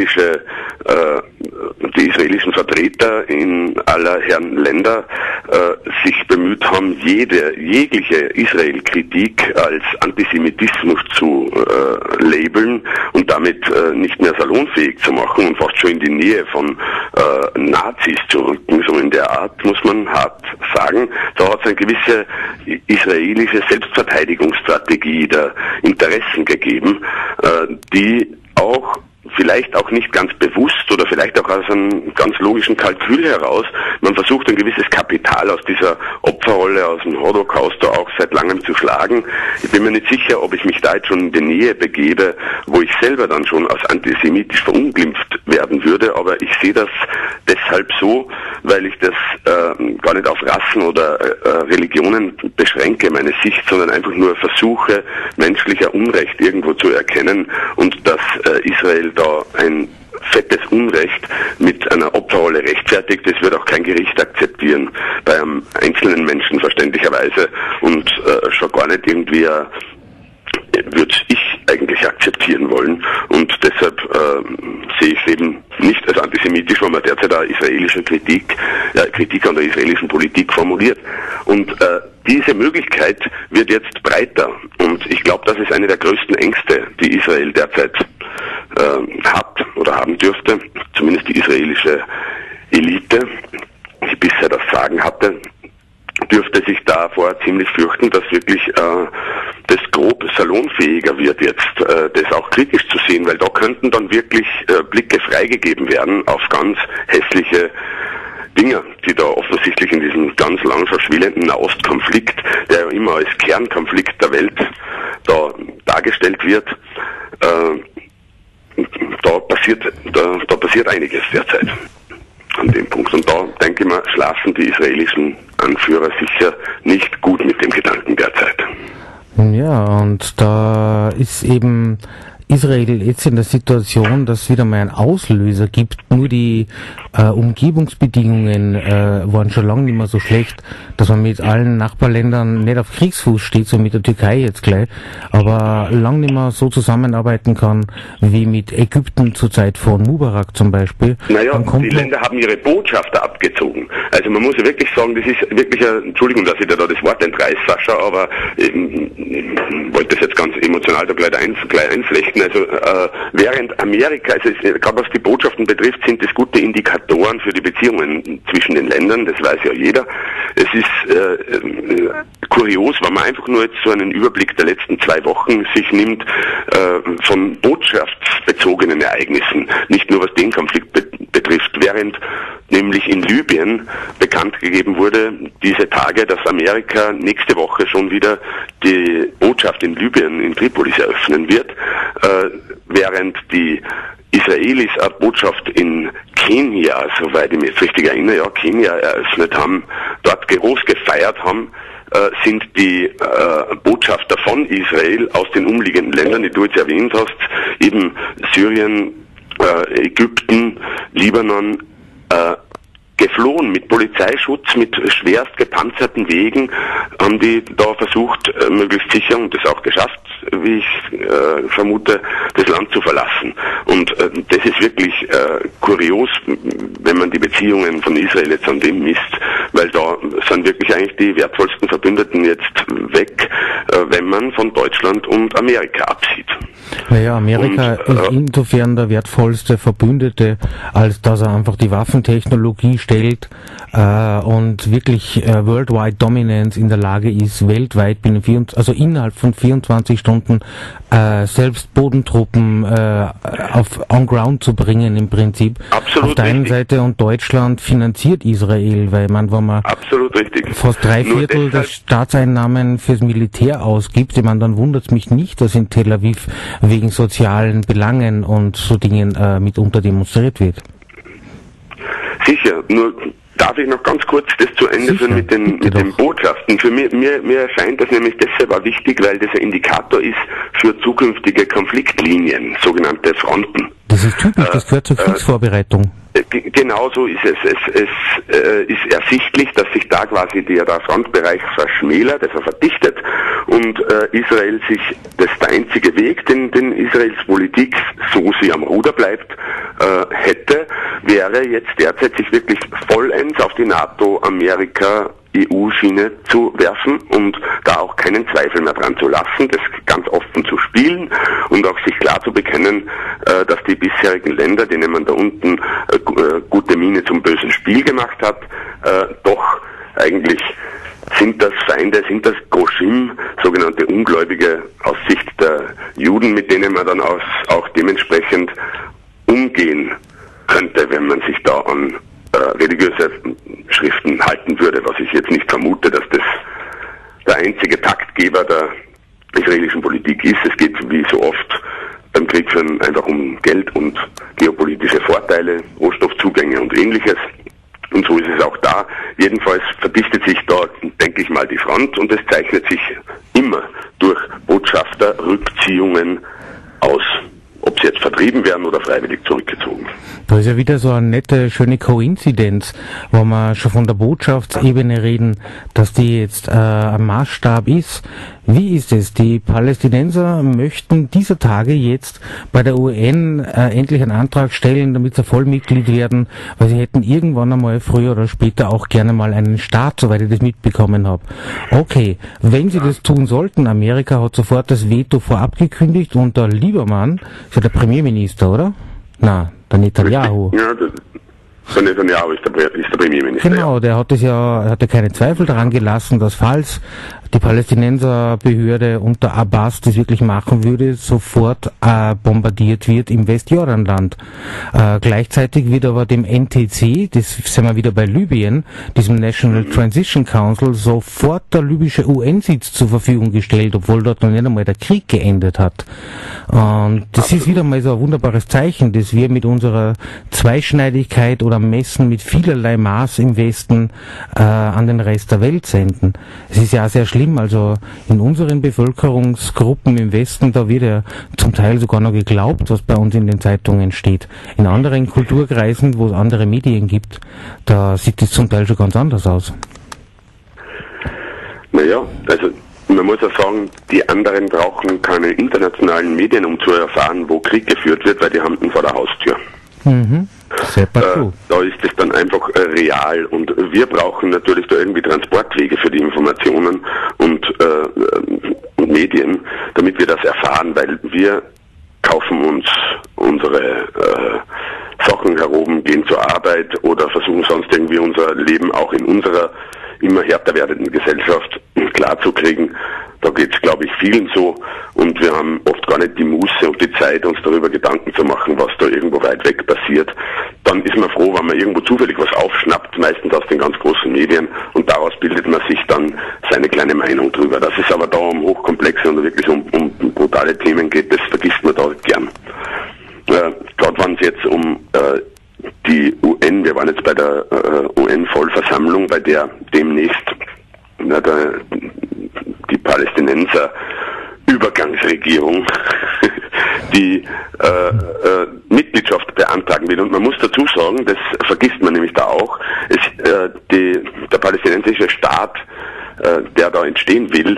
israelischen Vertreter in aller Herren Länder sich bemüht haben, jegliche Israel-Kritik als Antisemitismus zu labeln und damit nicht mehr salonfähig zu machen und fast schon in die Nähe von Nazis zu rücken. So in der Art muss man hart sagen. Da hat es eine gewisse israelische Selbstverteidigungsstrategie der Interessen gegeben, die auch vielleicht auch nicht ganz bewusst oder vielleicht auch aus einem ganz logischen Kalkül heraus, man versucht ein gewisses Kapital aus dieser Opferrolle, aus dem Holocaust da auch seit langem zu schlagen. Ich bin mir nicht sicher, ob ich mich da jetzt schon in die Nähe begebe, wo ich selber dann schon als antisemitisch verunglimpft werden würde, aber ich sehe das deshalb so, weil ich das gar nicht auf Rassen oder Religionen beschränke, meine Sicht, sondern einfach nur versuche, menschlicher Unrecht irgendwo zu erkennen und dass Israel da ein fettes Unrecht mit einer Opferrolle rechtfertigt. Das wird auch kein Gericht akzeptieren, bei einem einzelnen Menschen verständlicherweise und schon gar nicht irgendwie würde ich eigentlich akzeptieren wollen und deshalb sehe ich es eben nicht als antisemitisch, weil man derzeit eine israelische Kritik an der israelischen Politik formuliert. Und diese Möglichkeit wird jetzt breiter und ich glaube, das ist eine der größten Ängste, die Israel derzeit hat oder haben dürfte, zumindest die israelische Elite, die bisher das Sagen hatte, dürfte sich davor ziemlich fürchten, dass wirklich das grob salonfähiger wird jetzt, das auch kritisch zu sehen, weil da könnten dann wirklich Blicke freigegeben werden auf ganz hässliche Dinge, die da offensichtlich in diesem ganz lang verschwelenden Nahostkonflikt, der ja immer als Kernkonflikt der Welt da dargestellt wird, da passiert einiges derzeit an dem Punkt. Und da, denke ich mal, schlafen die israelischen Anführer sicher nicht gut mit dem Gedanken derzeit. Ja, und da ist eben Israel jetzt in der Situation, dass es wieder mal einen Auslöser gibt. Nur die Umgebungsbedingungen waren schon lange nicht mehr so schlecht, dass man mit allen Nachbarländern nicht auf Kriegsfuß steht, so mit der Türkei jetzt gleich, aber lange nicht mehr so zusammenarbeiten kann wie mit Ägypten zur Zeit von Mubarak zum Beispiel. Naja, die Länder haben ihre Botschafter abgezogen. Also man muss ja wirklich sagen, das ist wirklich Entschuldigung, dass ich da das Wort entreiß, Sascha, aber ich wollte das jetzt ganz emotional da gleich einflechten. Also während Amerika, also gerade was die Botschaften betrifft, sind das gute Indikatoren für die Beziehungen zwischen den Ländern, das weiß ja jeder. Es ist kurios, wenn man einfach nur jetzt so einen Überblick der letzten 2 Wochen sich nimmt von botschaftsbezogenen Ereignissen, nicht nur was den Konflikt betrifft, während nämlich in Libyen bekannt gegeben wurde, diese Tage, dass Amerika nächste Woche schon wieder die Botschaft in Libyen, in Tripolis eröffnen wird, während die Israelis eine Botschaft in Kenia, soweit ich mich jetzt richtig erinnere, Kenia eröffnet haben, dort groß gefeiert haben, sind die Botschafter von Israel aus den umliegenden Ländern, die du jetzt erwähnt hast, eben Syrien, Ägypten, Libanon, geflohen mit Polizeischutz, mit schwerst gepanzerten Wegen, haben die da versucht, möglichst sicher und das auch geschafft, wie ich vermute, das Land zu verlassen. Und das ist wirklich kurios, wenn man die Beziehungen von Israel jetzt an dem misst, weil da sind wirklich eigentlich die wertvollsten Verbündeten jetzt weg, wenn man von Deutschland und Amerika absieht. Naja, Amerika ist insofern der wertvollste Verbündete, als dass er einfach die Waffentechnologie stellt und wirklich Worldwide Dominance in der Lage ist, weltweit innerhalb von 24 Stunden selbst Bodentruppen on ground zu bringen im Prinzip. Absolut auf der einen Seite, und Deutschland finanziert Israel, weil wenn man absolut richtig. Fast 3/4 der Staatseinnahmen fürs Militär ausgibt, dann wundert es mich nicht, dass in Tel Aviv wegen sozialen Belangen und so Dingen mitunter demonstriert wird. Sicher, nur darf ich noch ganz kurz das zu Ende führen mit den Botschaften. Für mir erscheint das nämlich deshalb auch wichtig, weil das ein Indikator ist für zukünftige Konfliktlinien, sogenannte Fronten. Das ist typisch, das gehört zur Kriegsvorbereitung. Genauso ist es. Es ist ersichtlich, dass sich da quasi der Frontbereich verschmälert, also verdichtet, und Israel sich, das ist der einzige Weg, den Israels Politik, so sie am Ruder bleibt, hätte, wäre jetzt derzeit sich wirklich vollends auf die NATO-Amerika-EU-Schiene zu werfen und da auch keinen Zweifel mehr dran zu lassen, das ganz offen zu spielen und auch sich klar zu bekennen, dass die bisherigen Länder, denen man da unten gute Miene zum bösen Spiel gemacht hat, doch eigentlich sind das Feinde, sind das Goshim, sogenannte Ungläubige aus Sicht der Juden, mit denen man dann auch dementsprechend umgehen könnte, wenn man sich da an religiöse Schriften halten würde, was ich jetzt nicht vermute, dass das der einzige Taktgeber der israelischen Politik ist. Es geht wie so oft beim Krieg einfach um Geld und geopolitische Vorteile, Rohstoffzugänge und Ähnliches. Und so ist es auch da. Jedenfalls verdichtet sich da, denke ich mal, die Front und es zeichnet sich immer durch Botschafterrückziehungen aus. Ob sie jetzt vertrieben werden oder freiwillig zurückgezogen. Da ist ja wieder so eine nette, schöne Koinzidenz, wo wir schon von der Botschaftsebene reden, dass die jetzt ein Maßstab ist. Wie ist es? Die Palästinenser möchten dieser Tage jetzt bei der UN endlich einen Antrag stellen, damit sie Vollmitglied werden, weil sie hätten irgendwann einmal früher oder später auch gerne mal einen Staat, soweit ich das mitbekommen habe. Okay, wenn sie das tun sollten, Amerika hat sofort das Veto vorab gekündigt und der Liebermann, ist ja der Premierminister, oder? Na, der Netanyahu. Ja, der Netanyahu ist der Premierminister. Genau, der hat ja keine Zweifel daran gelassen, dass falls die Palästinenserbehörde unter Abbas das wirklich machen würde, sofort bombardiert wird im Westjordanland. Gleichzeitig wird aber dem NTC, das sind wir wieder bei Libyen, diesem National Transition Council, sofort der libysche UN-Sitz zur Verfügung gestellt, obwohl dort noch nicht einmal der Krieg geendet hat. Und das ist wieder mal so ein wunderbares Zeichen, dass wir mit unserer Zweischneidigkeit oder Messen mit vielerlei Maß im Westen an den Rest der Welt senden. Es ist ja sehr schlimm, also in unseren Bevölkerungsgruppen im Westen, da wird ja zum Teil sogar noch geglaubt, was bei uns in den Zeitungen steht. In anderen Kulturkreisen, wo es andere Medien gibt, da sieht es zum Teil schon ganz anders aus. Naja, also man muss auch sagen, die anderen brauchen keine internationalen Medien, um zu erfahren, wo Krieg geführt wird, weil die haben ihn vor der Haustür. Mhm. Da ist es dann einfach real und wir brauchen natürlich da irgendwie Transportwege für die Informationen und Medien, damit wir das erfahren, weil wir kaufen uns unsere Sachen heroben, gehen zur Arbeit oder versuchen sonst irgendwie unser Leben auch in unserer immer härter werdenden Gesellschaft klarzukriegen. Da geht es, glaube ich, vielen so und wir haben oft gar nicht die Muße und die Zeit, uns darüber Gedanken zu machen, was da irgendwo weit weg passiert. Dann ist man froh, wenn man irgendwo zufällig was aufschnappt, meistens aus den ganz großen Medien und daraus bildet man sich dann seine kleine Meinung drüber. Dass es aber da um hochkomplexe und wirklich um brutale Themen geht, das vergisst man da gern. Gerade wenn es jetzt um die UN, wir waren jetzt bei der UN-Vollversammlung, bei der demnächst die Palästinenser Übergangsregierung die Mitgliedschaft beantragen will. Und man muss dazu sagen, das vergisst man nämlich da auch, der palästinensische Staat, der da entstehen will,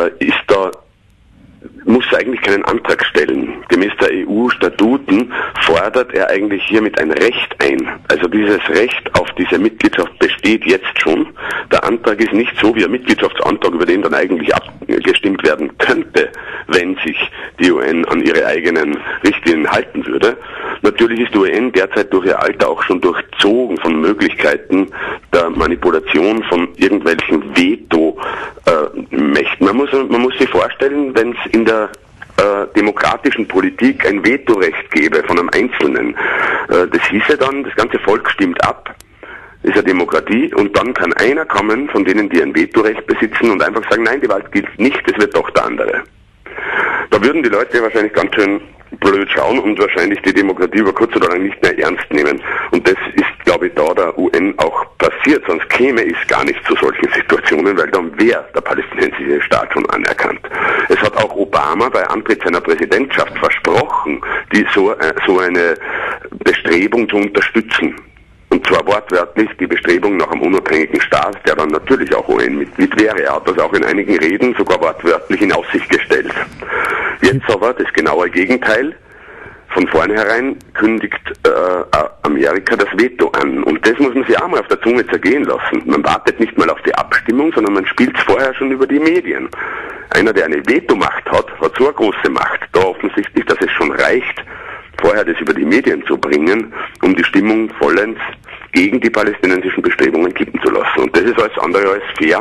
muss eigentlich keinen Antrag stellen. Gemäß der EU-Statuten fordert er eigentlich hiermit ein Recht ein. Also dieses Recht auf diese Mitgliedschaft besteht jetzt schon. Der Antrag ist nicht so wie ein Mitgliedschaftsantrag, über den dann eigentlich abgestimmt werden könnte, wenn sich die UN an ihre eigenen Richtlinien halten würde. Natürlich ist die UN derzeit durch ihr Alter auch schon durchzogen von Möglichkeiten der Manipulation von irgendwelchen Veto-Mächten. Man muss sich vorstellen, wenn es in der demokratischen Politik ein Vetorecht gäbe von einem Einzelnen, das hieße dann, das ganze Volk stimmt ab, ist ja Demokratie, und dann kann einer kommen, von denen, die ein Vetorecht besitzen, und einfach sagen, nein, die Wahl gilt nicht, es wird doch der andere. Da würden die Leute wahrscheinlich ganz schön blöd schauen und wahrscheinlich die Demokratie über kurz oder lang nicht mehr ernst nehmen. Und das ist, glaube ich, da der UN auch passiert. Sonst käme es gar nicht zu solchen Situationen, weil dann wäre der palästinensische Staat schon anerkannt. Es hat auch Obama bei Antritt seiner Präsidentschaft versprochen, so eine Bestrebung zu unterstützen. Und zwar wortwörtlich die Bestrebung nach einem unabhängigen Staat, der dann natürlich auch UN-Mitglied wäre. Er hat das auch in einigen Reden sogar wortwörtlich in Aussicht gestellt. Jetzt aber das genaue Gegenteil. Von vornherein kündigt Amerika das Veto an. Und das muss man sich auch mal auf der Zunge zergehen lassen. Man wartet nicht mal auf die Abstimmung, sondern man spielt es vorher schon über die Medien. Einer, der eine Vetomacht hat so eine große Macht. Da offensichtlich, dass es schon reicht, vorher das über die Medien zu bringen, um die Stimmung vollends gegen die palästinensischen Bestrebungen kippen zu lassen. Und das ist alles andere als fair.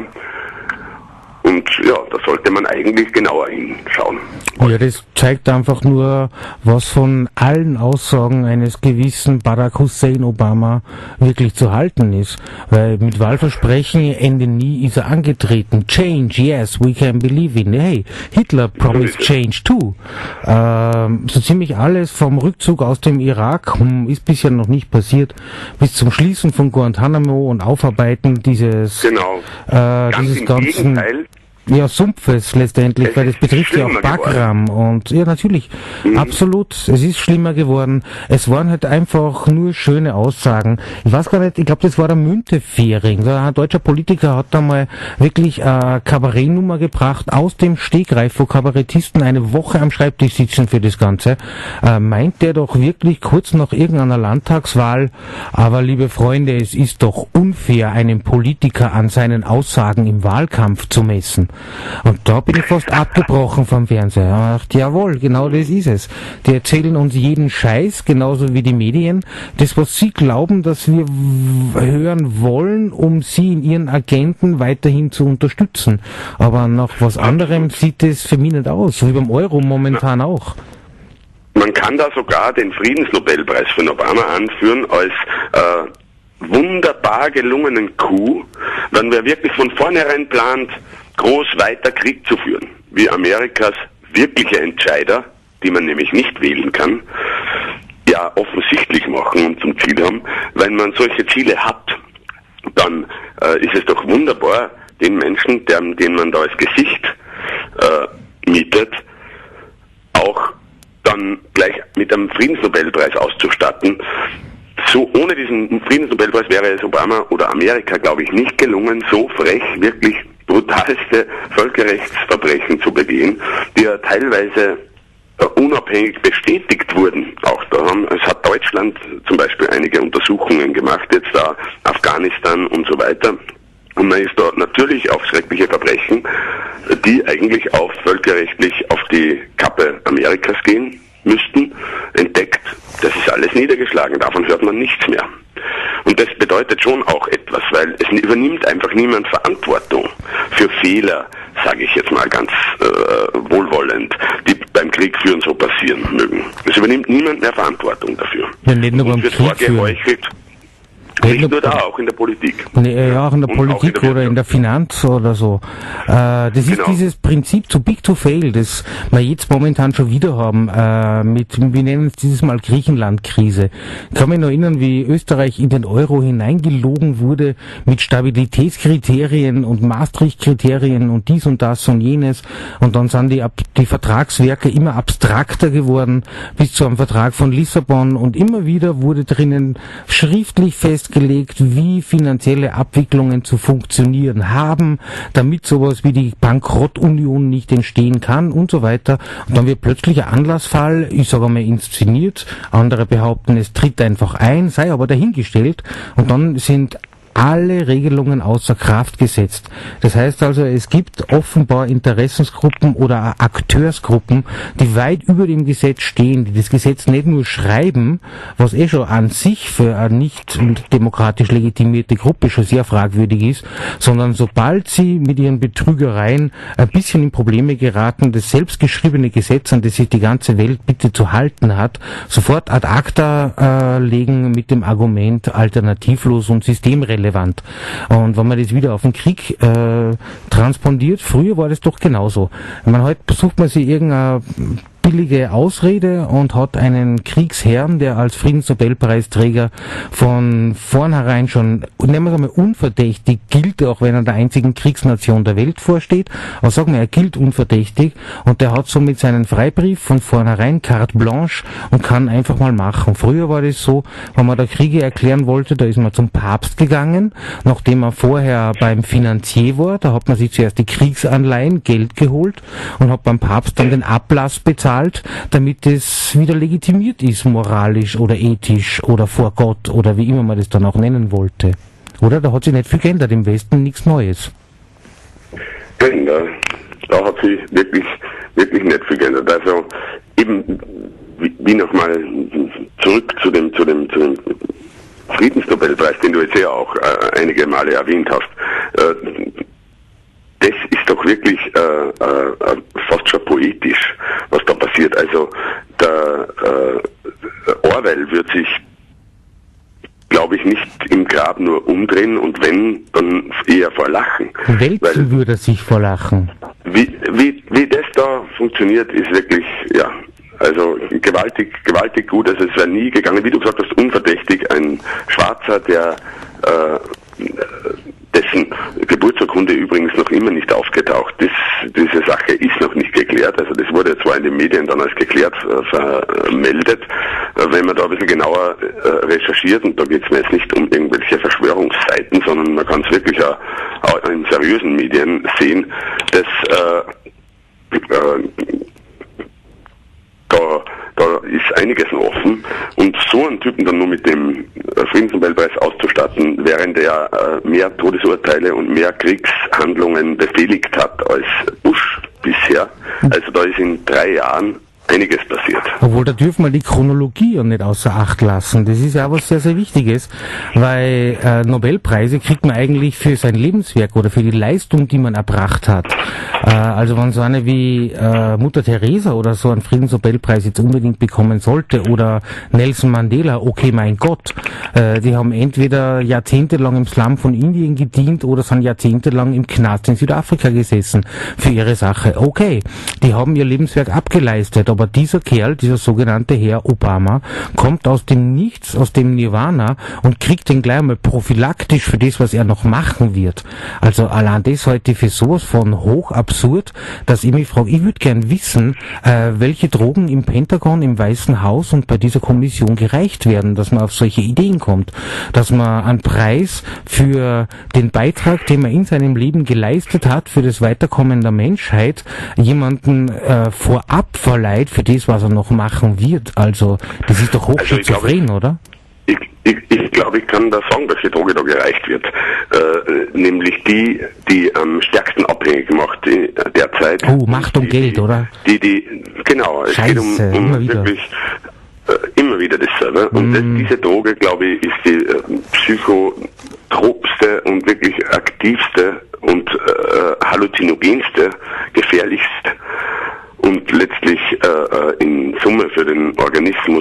Und ja, da sollte man eigentlich genauer hinschauen. Ja, das zeigt einfach nur, was von allen Aussagen eines gewissen Barack Hussein Obama wirklich zu halten ist. Weil mit Wahlversprechen Ende nie ist er angetreten. Change, yes, we can believe in. Hey, Hitler promised change too. So ziemlich alles vom Rückzug aus dem Irak ist bisher noch nicht passiert, bis zum Schließen von Guantanamo und Aufarbeiten dieses ganzen Sumpfes letztendlich, weil das betrifft ja auch Bagram und ja natürlich, absolut, es ist schlimmer geworden. Es waren halt einfach nur schöne Aussagen. Ich weiß gar nicht, ich glaube, das war der Müntefering. Ein deutscher Politiker hat da mal wirklich eine Kabarettnummer gebracht aus dem Stegreif, wo Kabarettisten eine Woche am Schreibtisch sitzen für das Ganze. Meint der doch wirklich kurz nach irgendeiner Landtagswahl, aber liebe Freunde, es ist doch unfair, einen Politiker an seinen Aussagen im Wahlkampf zu messen. Und da bin ich fast abgebrochen vom Fernseher. Ach, jawohl, genau das ist es. Die erzählen uns jeden Scheiß, genauso wie die Medien. Das, was sie glauben, dass wir hören wollen, um sie in ihren Agenten weiterhin zu unterstützen. Aber nach was anderem sieht es für mich nicht aus, so wie beim Euro momentan auch. Man kann da sogar den Friedensnobelpreis von Obama anführen als wunderbar gelungenen Coup, wenn wer wirklich von vornherein plant, groß weiter Krieg zu führen, wie Amerikas wirkliche Entscheider, die man nämlich nicht wählen kann, ja offensichtlich machen und zum Ziel haben. Wenn man solche Ziele hat, dann ist es doch wunderbar, den Menschen, den man da als Gesicht mietet, auch dann gleich mit einem Friedensnobelpreis auszustatten. So, ohne diesen Friedensnobelpreis wäre es Obama oder Amerika, glaube ich, nicht gelungen, so frech, wirklich brutalste Völkerrechtsverbrechen zu begehen, die ja teilweise unabhängig bestätigt wurden. Auch es hat Deutschland zum Beispiel einige Untersuchungen gemacht, jetzt da Afghanistan und so weiter. Und man ist da natürlich auf schreckliche Verbrechen, die eigentlich auch völkerrechtlich auf die Kappe Amerikas gehen müssten, entdeckt. Das ist alles niedergeschlagen, davon hört man nichts mehr. Und das bedeutet schon auch etwas, weil es übernimmt einfach niemand Verantwortung für Fehler, sage ich jetzt mal ganz wohlwollend, die beim Krieg führen so passieren mögen. Es übernimmt niemand mehr Verantwortung dafür. Ja, nicht nur beim Krieg führen. Nicht nur da, auch in der Politik. Ja, auch in der Politik oder in der Finanz oder so. Das ist dieses Prinzip too big to fail, das wir jetzt momentan schon wieder haben, wir nennen es dieses Mal Griechenland-Krise. Ich kann mich noch erinnern, wie Österreich in den Euro hineingelogen wurde mit Stabilitätskriterien und Maastricht-Kriterien und dies und das und jenes. Und dann sind die Vertragswerke immer abstrakter geworden, bis zu einem Vertrag von Lissabon, und immer wieder wurde drinnen schriftlich festgelegt, wie finanzielle Abwicklungen zu funktionieren haben, damit sowas wie die Bankrotunion nicht entstehen kann und so weiter. Und dann wird plötzlich ein Anlassfall, ich sage mal, inszeniert, andere behaupten, es tritt einfach ein, sei aber dahingestellt, und dann sind alle Regelungen außer Kraft gesetzt. Das heißt also, es gibt offenbar Interessensgruppen oder Akteursgruppen, die weit über dem Gesetz stehen, die das Gesetz nicht nur schreiben, was schon an sich für eine nicht demokratisch legitimierte Gruppe schon sehr fragwürdig ist, sondern sobald sie mit ihren Betrügereien ein bisschen in Probleme geraten, das selbstgeschriebene Gesetz, an das sich die ganze Welt bitte zu halten hat, sofort ad acta legen mit dem Argument alternativlos und systemrelevant. irrelevant. Und wenn man das wieder auf den Krieg transpondiert, früher war das doch genauso. Heute sucht man sich irgendeine billige Ausrede und hat einen Kriegsherrn, der als Friedensnobelpreisträger von vornherein schon, nehmen wir es einmal, unverdächtig gilt, auch wenn er der einzigen Kriegsnation der Welt vorsteht, aber sagen wir, er gilt unverdächtig und der hat somit seinen Freibrief von vornherein, carte blanche, und kann einfach mal machen. Früher war das so, wenn man da Kriege erklären wollte, da ist man zum Papst gegangen, nachdem man vorher beim Finanzier war, da hat man sich zuerst die Kriegsanleihen, Geld geholt und hat beim Papst dann den Ablass bezahlt, damit es wieder legitimiert ist, moralisch oder ethisch oder vor Gott oder wie immer man das dann auch nennen wollte. Oder? Da hat sich nicht viel geändert, im Westen nichts Neues. Da hat sich wirklich nicht viel geändert. Also eben, wie nochmal zurück zu dem Friedensnobelpreis, den du jetzt ja auch einige Male erwähnt hast. Das ist doch wirklich fast schon poetisch, was da passiert. Also der Orwell wird sich, glaube ich, nicht im Grab nur umdrehen und wenn, dann eher vor Lachen. Wälzen würde er sich vor Lachen. Wie das da funktioniert, ist wirklich, ja, also gewaltig gut. Also es wäre nie gegangen, wie du gesagt hast, unverdächtig, ein Schwarzer, der dessen Geburtsurkunde übrigens noch immer nicht aufgetaucht. Diese Sache ist noch nicht geklärt. Also das wurde zwar in den Medien dann als geklärt vermeldet. Wenn man da ein bisschen genauer recherchiert, und da geht es mir jetzt nicht um irgendwelche Verschwörungsseiten, sondern man kann es wirklich auch in seriösen Medien sehen, dass da ist einiges noch offen und so einen Typen dann nur mit dem Friedensnobelpreis auszustatten, während er mehr Todesurteile und mehr Kriegshandlungen befehligt hat als Bush bisher. Also da ist in 3 Jahren einiges passiert. Obwohl, da dürfen wir die Chronologie ja nicht außer Acht lassen. Das ist ja auch was sehr, sehr Wichtiges, weil Nobelpreise kriegt man eigentlich für sein Lebenswerk oder für die Leistung, die man erbracht hat. Also wenn so eine wie Mutter Teresa oder so einen Friedensnobelpreis jetzt unbedingt bekommen sollte oder Nelson Mandela, okay, mein Gott, die haben entweder jahrzehntelang im Slum von Indien gedient oder sind jahrzehntelang im Knast in Südafrika gesessen für ihre Sache. Okay, die haben ihr Lebenswerk abgeleistet, aber dieser Kerl, dieser sogenannte Herr Obama, kommt aus dem Nichts, aus dem Nirvana und kriegt den gleich einmal prophylaktisch für das, was er noch machen wird. Also allein das heute für sowas von hoch absurd, dass ich mich frage, ich würde gern wissen, welche Drogen im Pentagon, im Weißen Haus und bei dieser Kommission gereicht werden, dass man auf solche Ideen kommt, dass man einen Preis für den Beitrag, den man in seinem Leben geleistet hat, für das Weiterkommen der Menschheit, jemanden vorab verleiht für das, was er noch machen wird. Also, das ist doch hochschizophren, oder? Ich glaube, ich kann da sagen, welche Droge da gereicht wird. Nämlich die am stärksten abhängig macht derzeit. Oh, Macht und Geld, oder? Genau, es Scheiße, geht um wirklich immer wieder dasselbe. Und diese Droge, glaube ich, ist die psychotropste und wirklich aktivste und halluzinogenste, gefährlichste und letztlich in Summe für den Organismus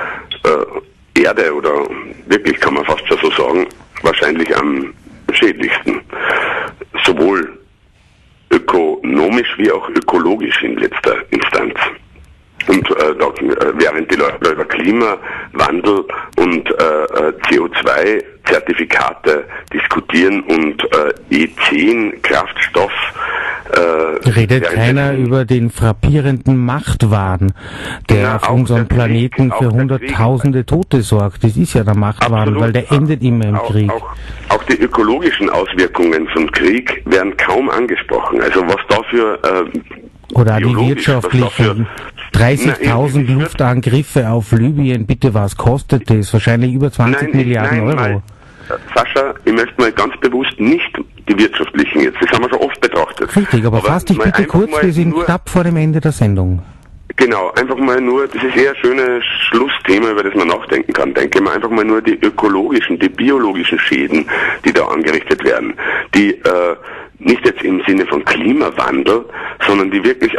Erde, oder wirklich kann man fast schon so sagen, wahrscheinlich am schädlichsten. Sowohl ökonomisch wie auch ökologisch in letzter Instanz. Und während die Leute über Klimawandel und CO2-Zertifikate diskutieren und E10-Kraftstoff, redet keiner über den frappierenden Machtwahn, der auf unserem Planeten für Hunderttausende Tote sorgt. Das ist ja der Machtwahn, weil der endet immer im Krieg. Auch die ökologischen Auswirkungen von Krieg werden kaum angesprochen. Also was dafür oder die wirtschaftlichen 30.000 Luftangriffe auf Libyen, bitte, was kostet das? Wahrscheinlich über 20 Milliarden Euro. Sascha, ich möchte mal ganz bewusst nicht die wirtschaftlichen jetzt, das haben wir schon oft betrachtet. Richtig, aber fass dich bitte kurz, wir sind knapp vor dem Ende der Sendung. Genau, einfach mal nur, das ist eher ein schönes Schlussthema, über das man nachdenken kann. Denke mal einfach mal nur die ökologischen, die biologischen Schäden, die da angerichtet werden, die nicht jetzt im Sinne von Klimawandel, sondern die wirklich auch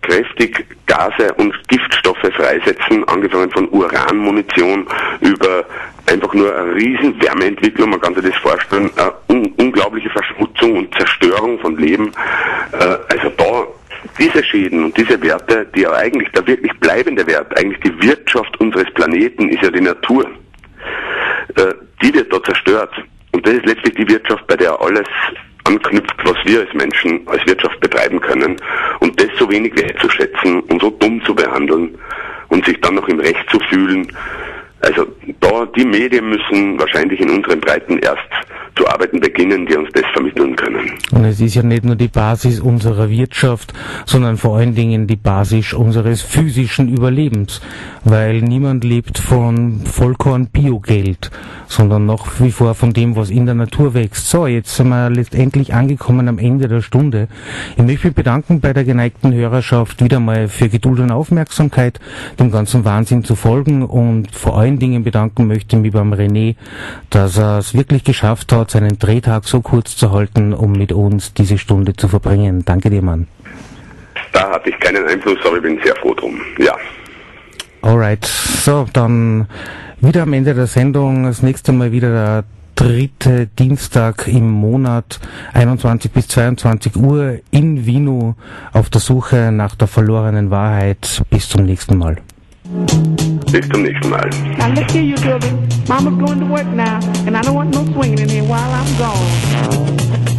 kräftig Gase und Giftstoffe freisetzen, angefangen von Uranmunition über einfach nur eine riesen Wärmeentwicklung, man kann sich das vorstellen, eine unglaubliche Verschmutzung und Zerstörung von Leben. Also da diese Schäden und diese Werte, die ja eigentlich der wirklich bleibende Wert, eigentlich die Wirtschaft unseres Planeten ist ja die Natur, die wird da zerstört. Und das ist letztlich die Wirtschaft, bei der alles anknüpft, was wir als Menschen als Wirtschaft betreiben können. Und das so wenig wertzuschätzen und so dumm zu behandeln und sich dann noch im Recht zu fühlen. Also da, die Medien müssen wahrscheinlich in unseren Breiten erst zu arbeiten beginnen, die uns das vermitteln können. Und es ist ja nicht nur die Basis unserer Wirtschaft, sondern vor allen Dingen die Basis unseres physischen Überlebens, weil niemand lebt von Vollkorn-Biogeld, sondern nach wie vor von dem, was in der Natur wächst. So, jetzt sind wir letztendlich angekommen am Ende der Stunde. Ich möchte mich bedanken bei der geneigten Hörerschaft wieder mal für Geduld und Aufmerksamkeit, dem ganzen Wahnsinn zu folgen, und vor allen Dingen bedanken möchte ich mich beim René, dass er es wirklich geschafft hat, seinen Drehtag so kurz zu halten, um mit uns diese Stunde zu verbringen. Danke dir, Mann. Da hatte ich keinen Einfluss, aber ich bin sehr froh drum. Ja. Alright, so, dann wieder am Ende der Sendung, das nächste Mal wieder der 3. Dienstag im Monat, 21 bis 22 Uhr in Wino, auf der Suche nach der verlorenen Wahrheit. Bis zum nächsten Mal. Bis zum nächsten Mal. Now look here, you children. Mama's going to work now, and I don't want no swinging in here while I'm gone.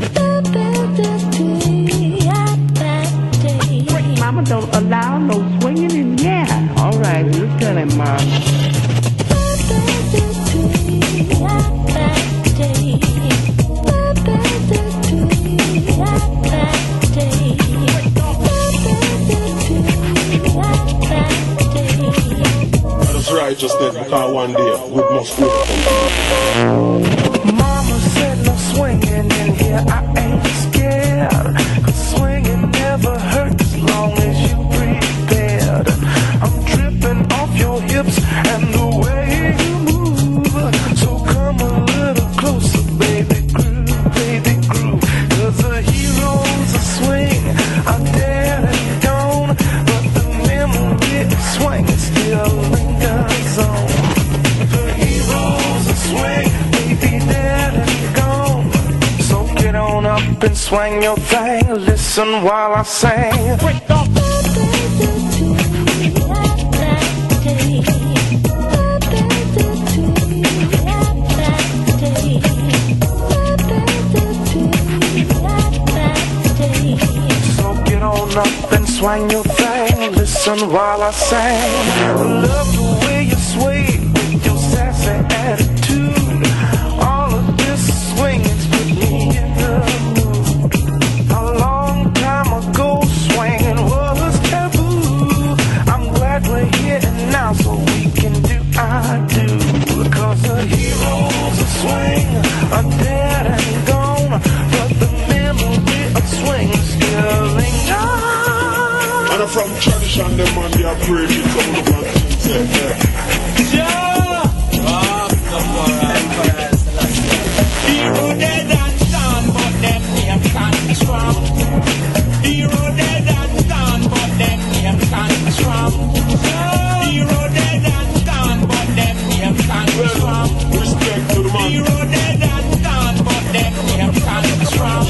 Mama don't allow no swinging in here. All right, you tell him, Mom. Righteousness, because one day we must overcome. Mama said no swinging in here, I ain't scared, 'cause swinging never hurts as long as you prepared. I'm tripping off your hips and the way you move, so come a little closer, baby groove, 'cause the heroes of swing are dead and gone, but the memory of swing is still lingers on. The heroes of swing may be dead and gone, so get on up and swing your thing. Listen while I sing. So get on up and swing your thing. Listen while I sing. Love the way you sway with your sassy attitude. All of this swinging's put me in the mood. A long time ago, swinging was taboo. I'm glad we're here and now, so we can do our do. Because the heroes of swing are dead and gone, but the memory of swing still lingers. And from tradition, them man, they are praying to the man. Hero dead and gone, but them name can't strong. Hero dead and gone, but them name can't strong. Hero dead and gone, but them name can't strong. Respect to the man. Hero dead and gone, but them name can't strong.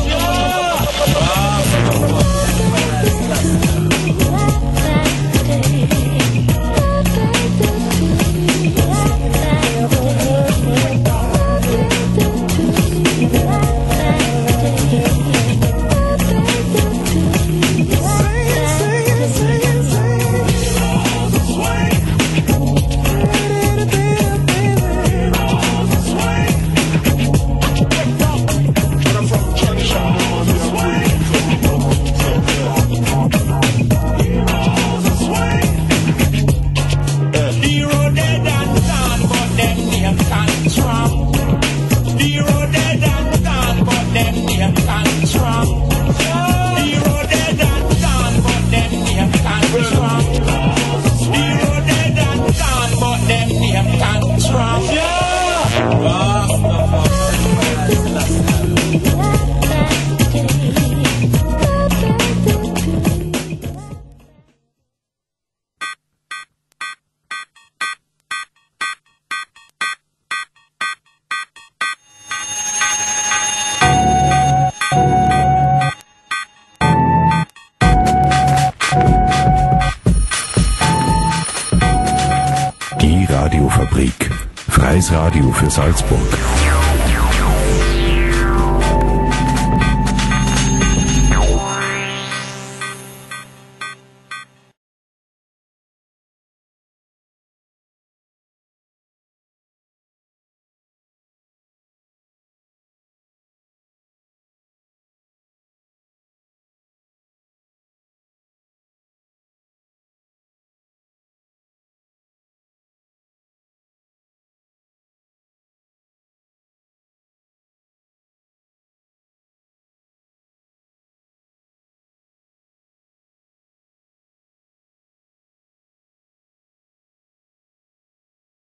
Freies Radio für Salzburg.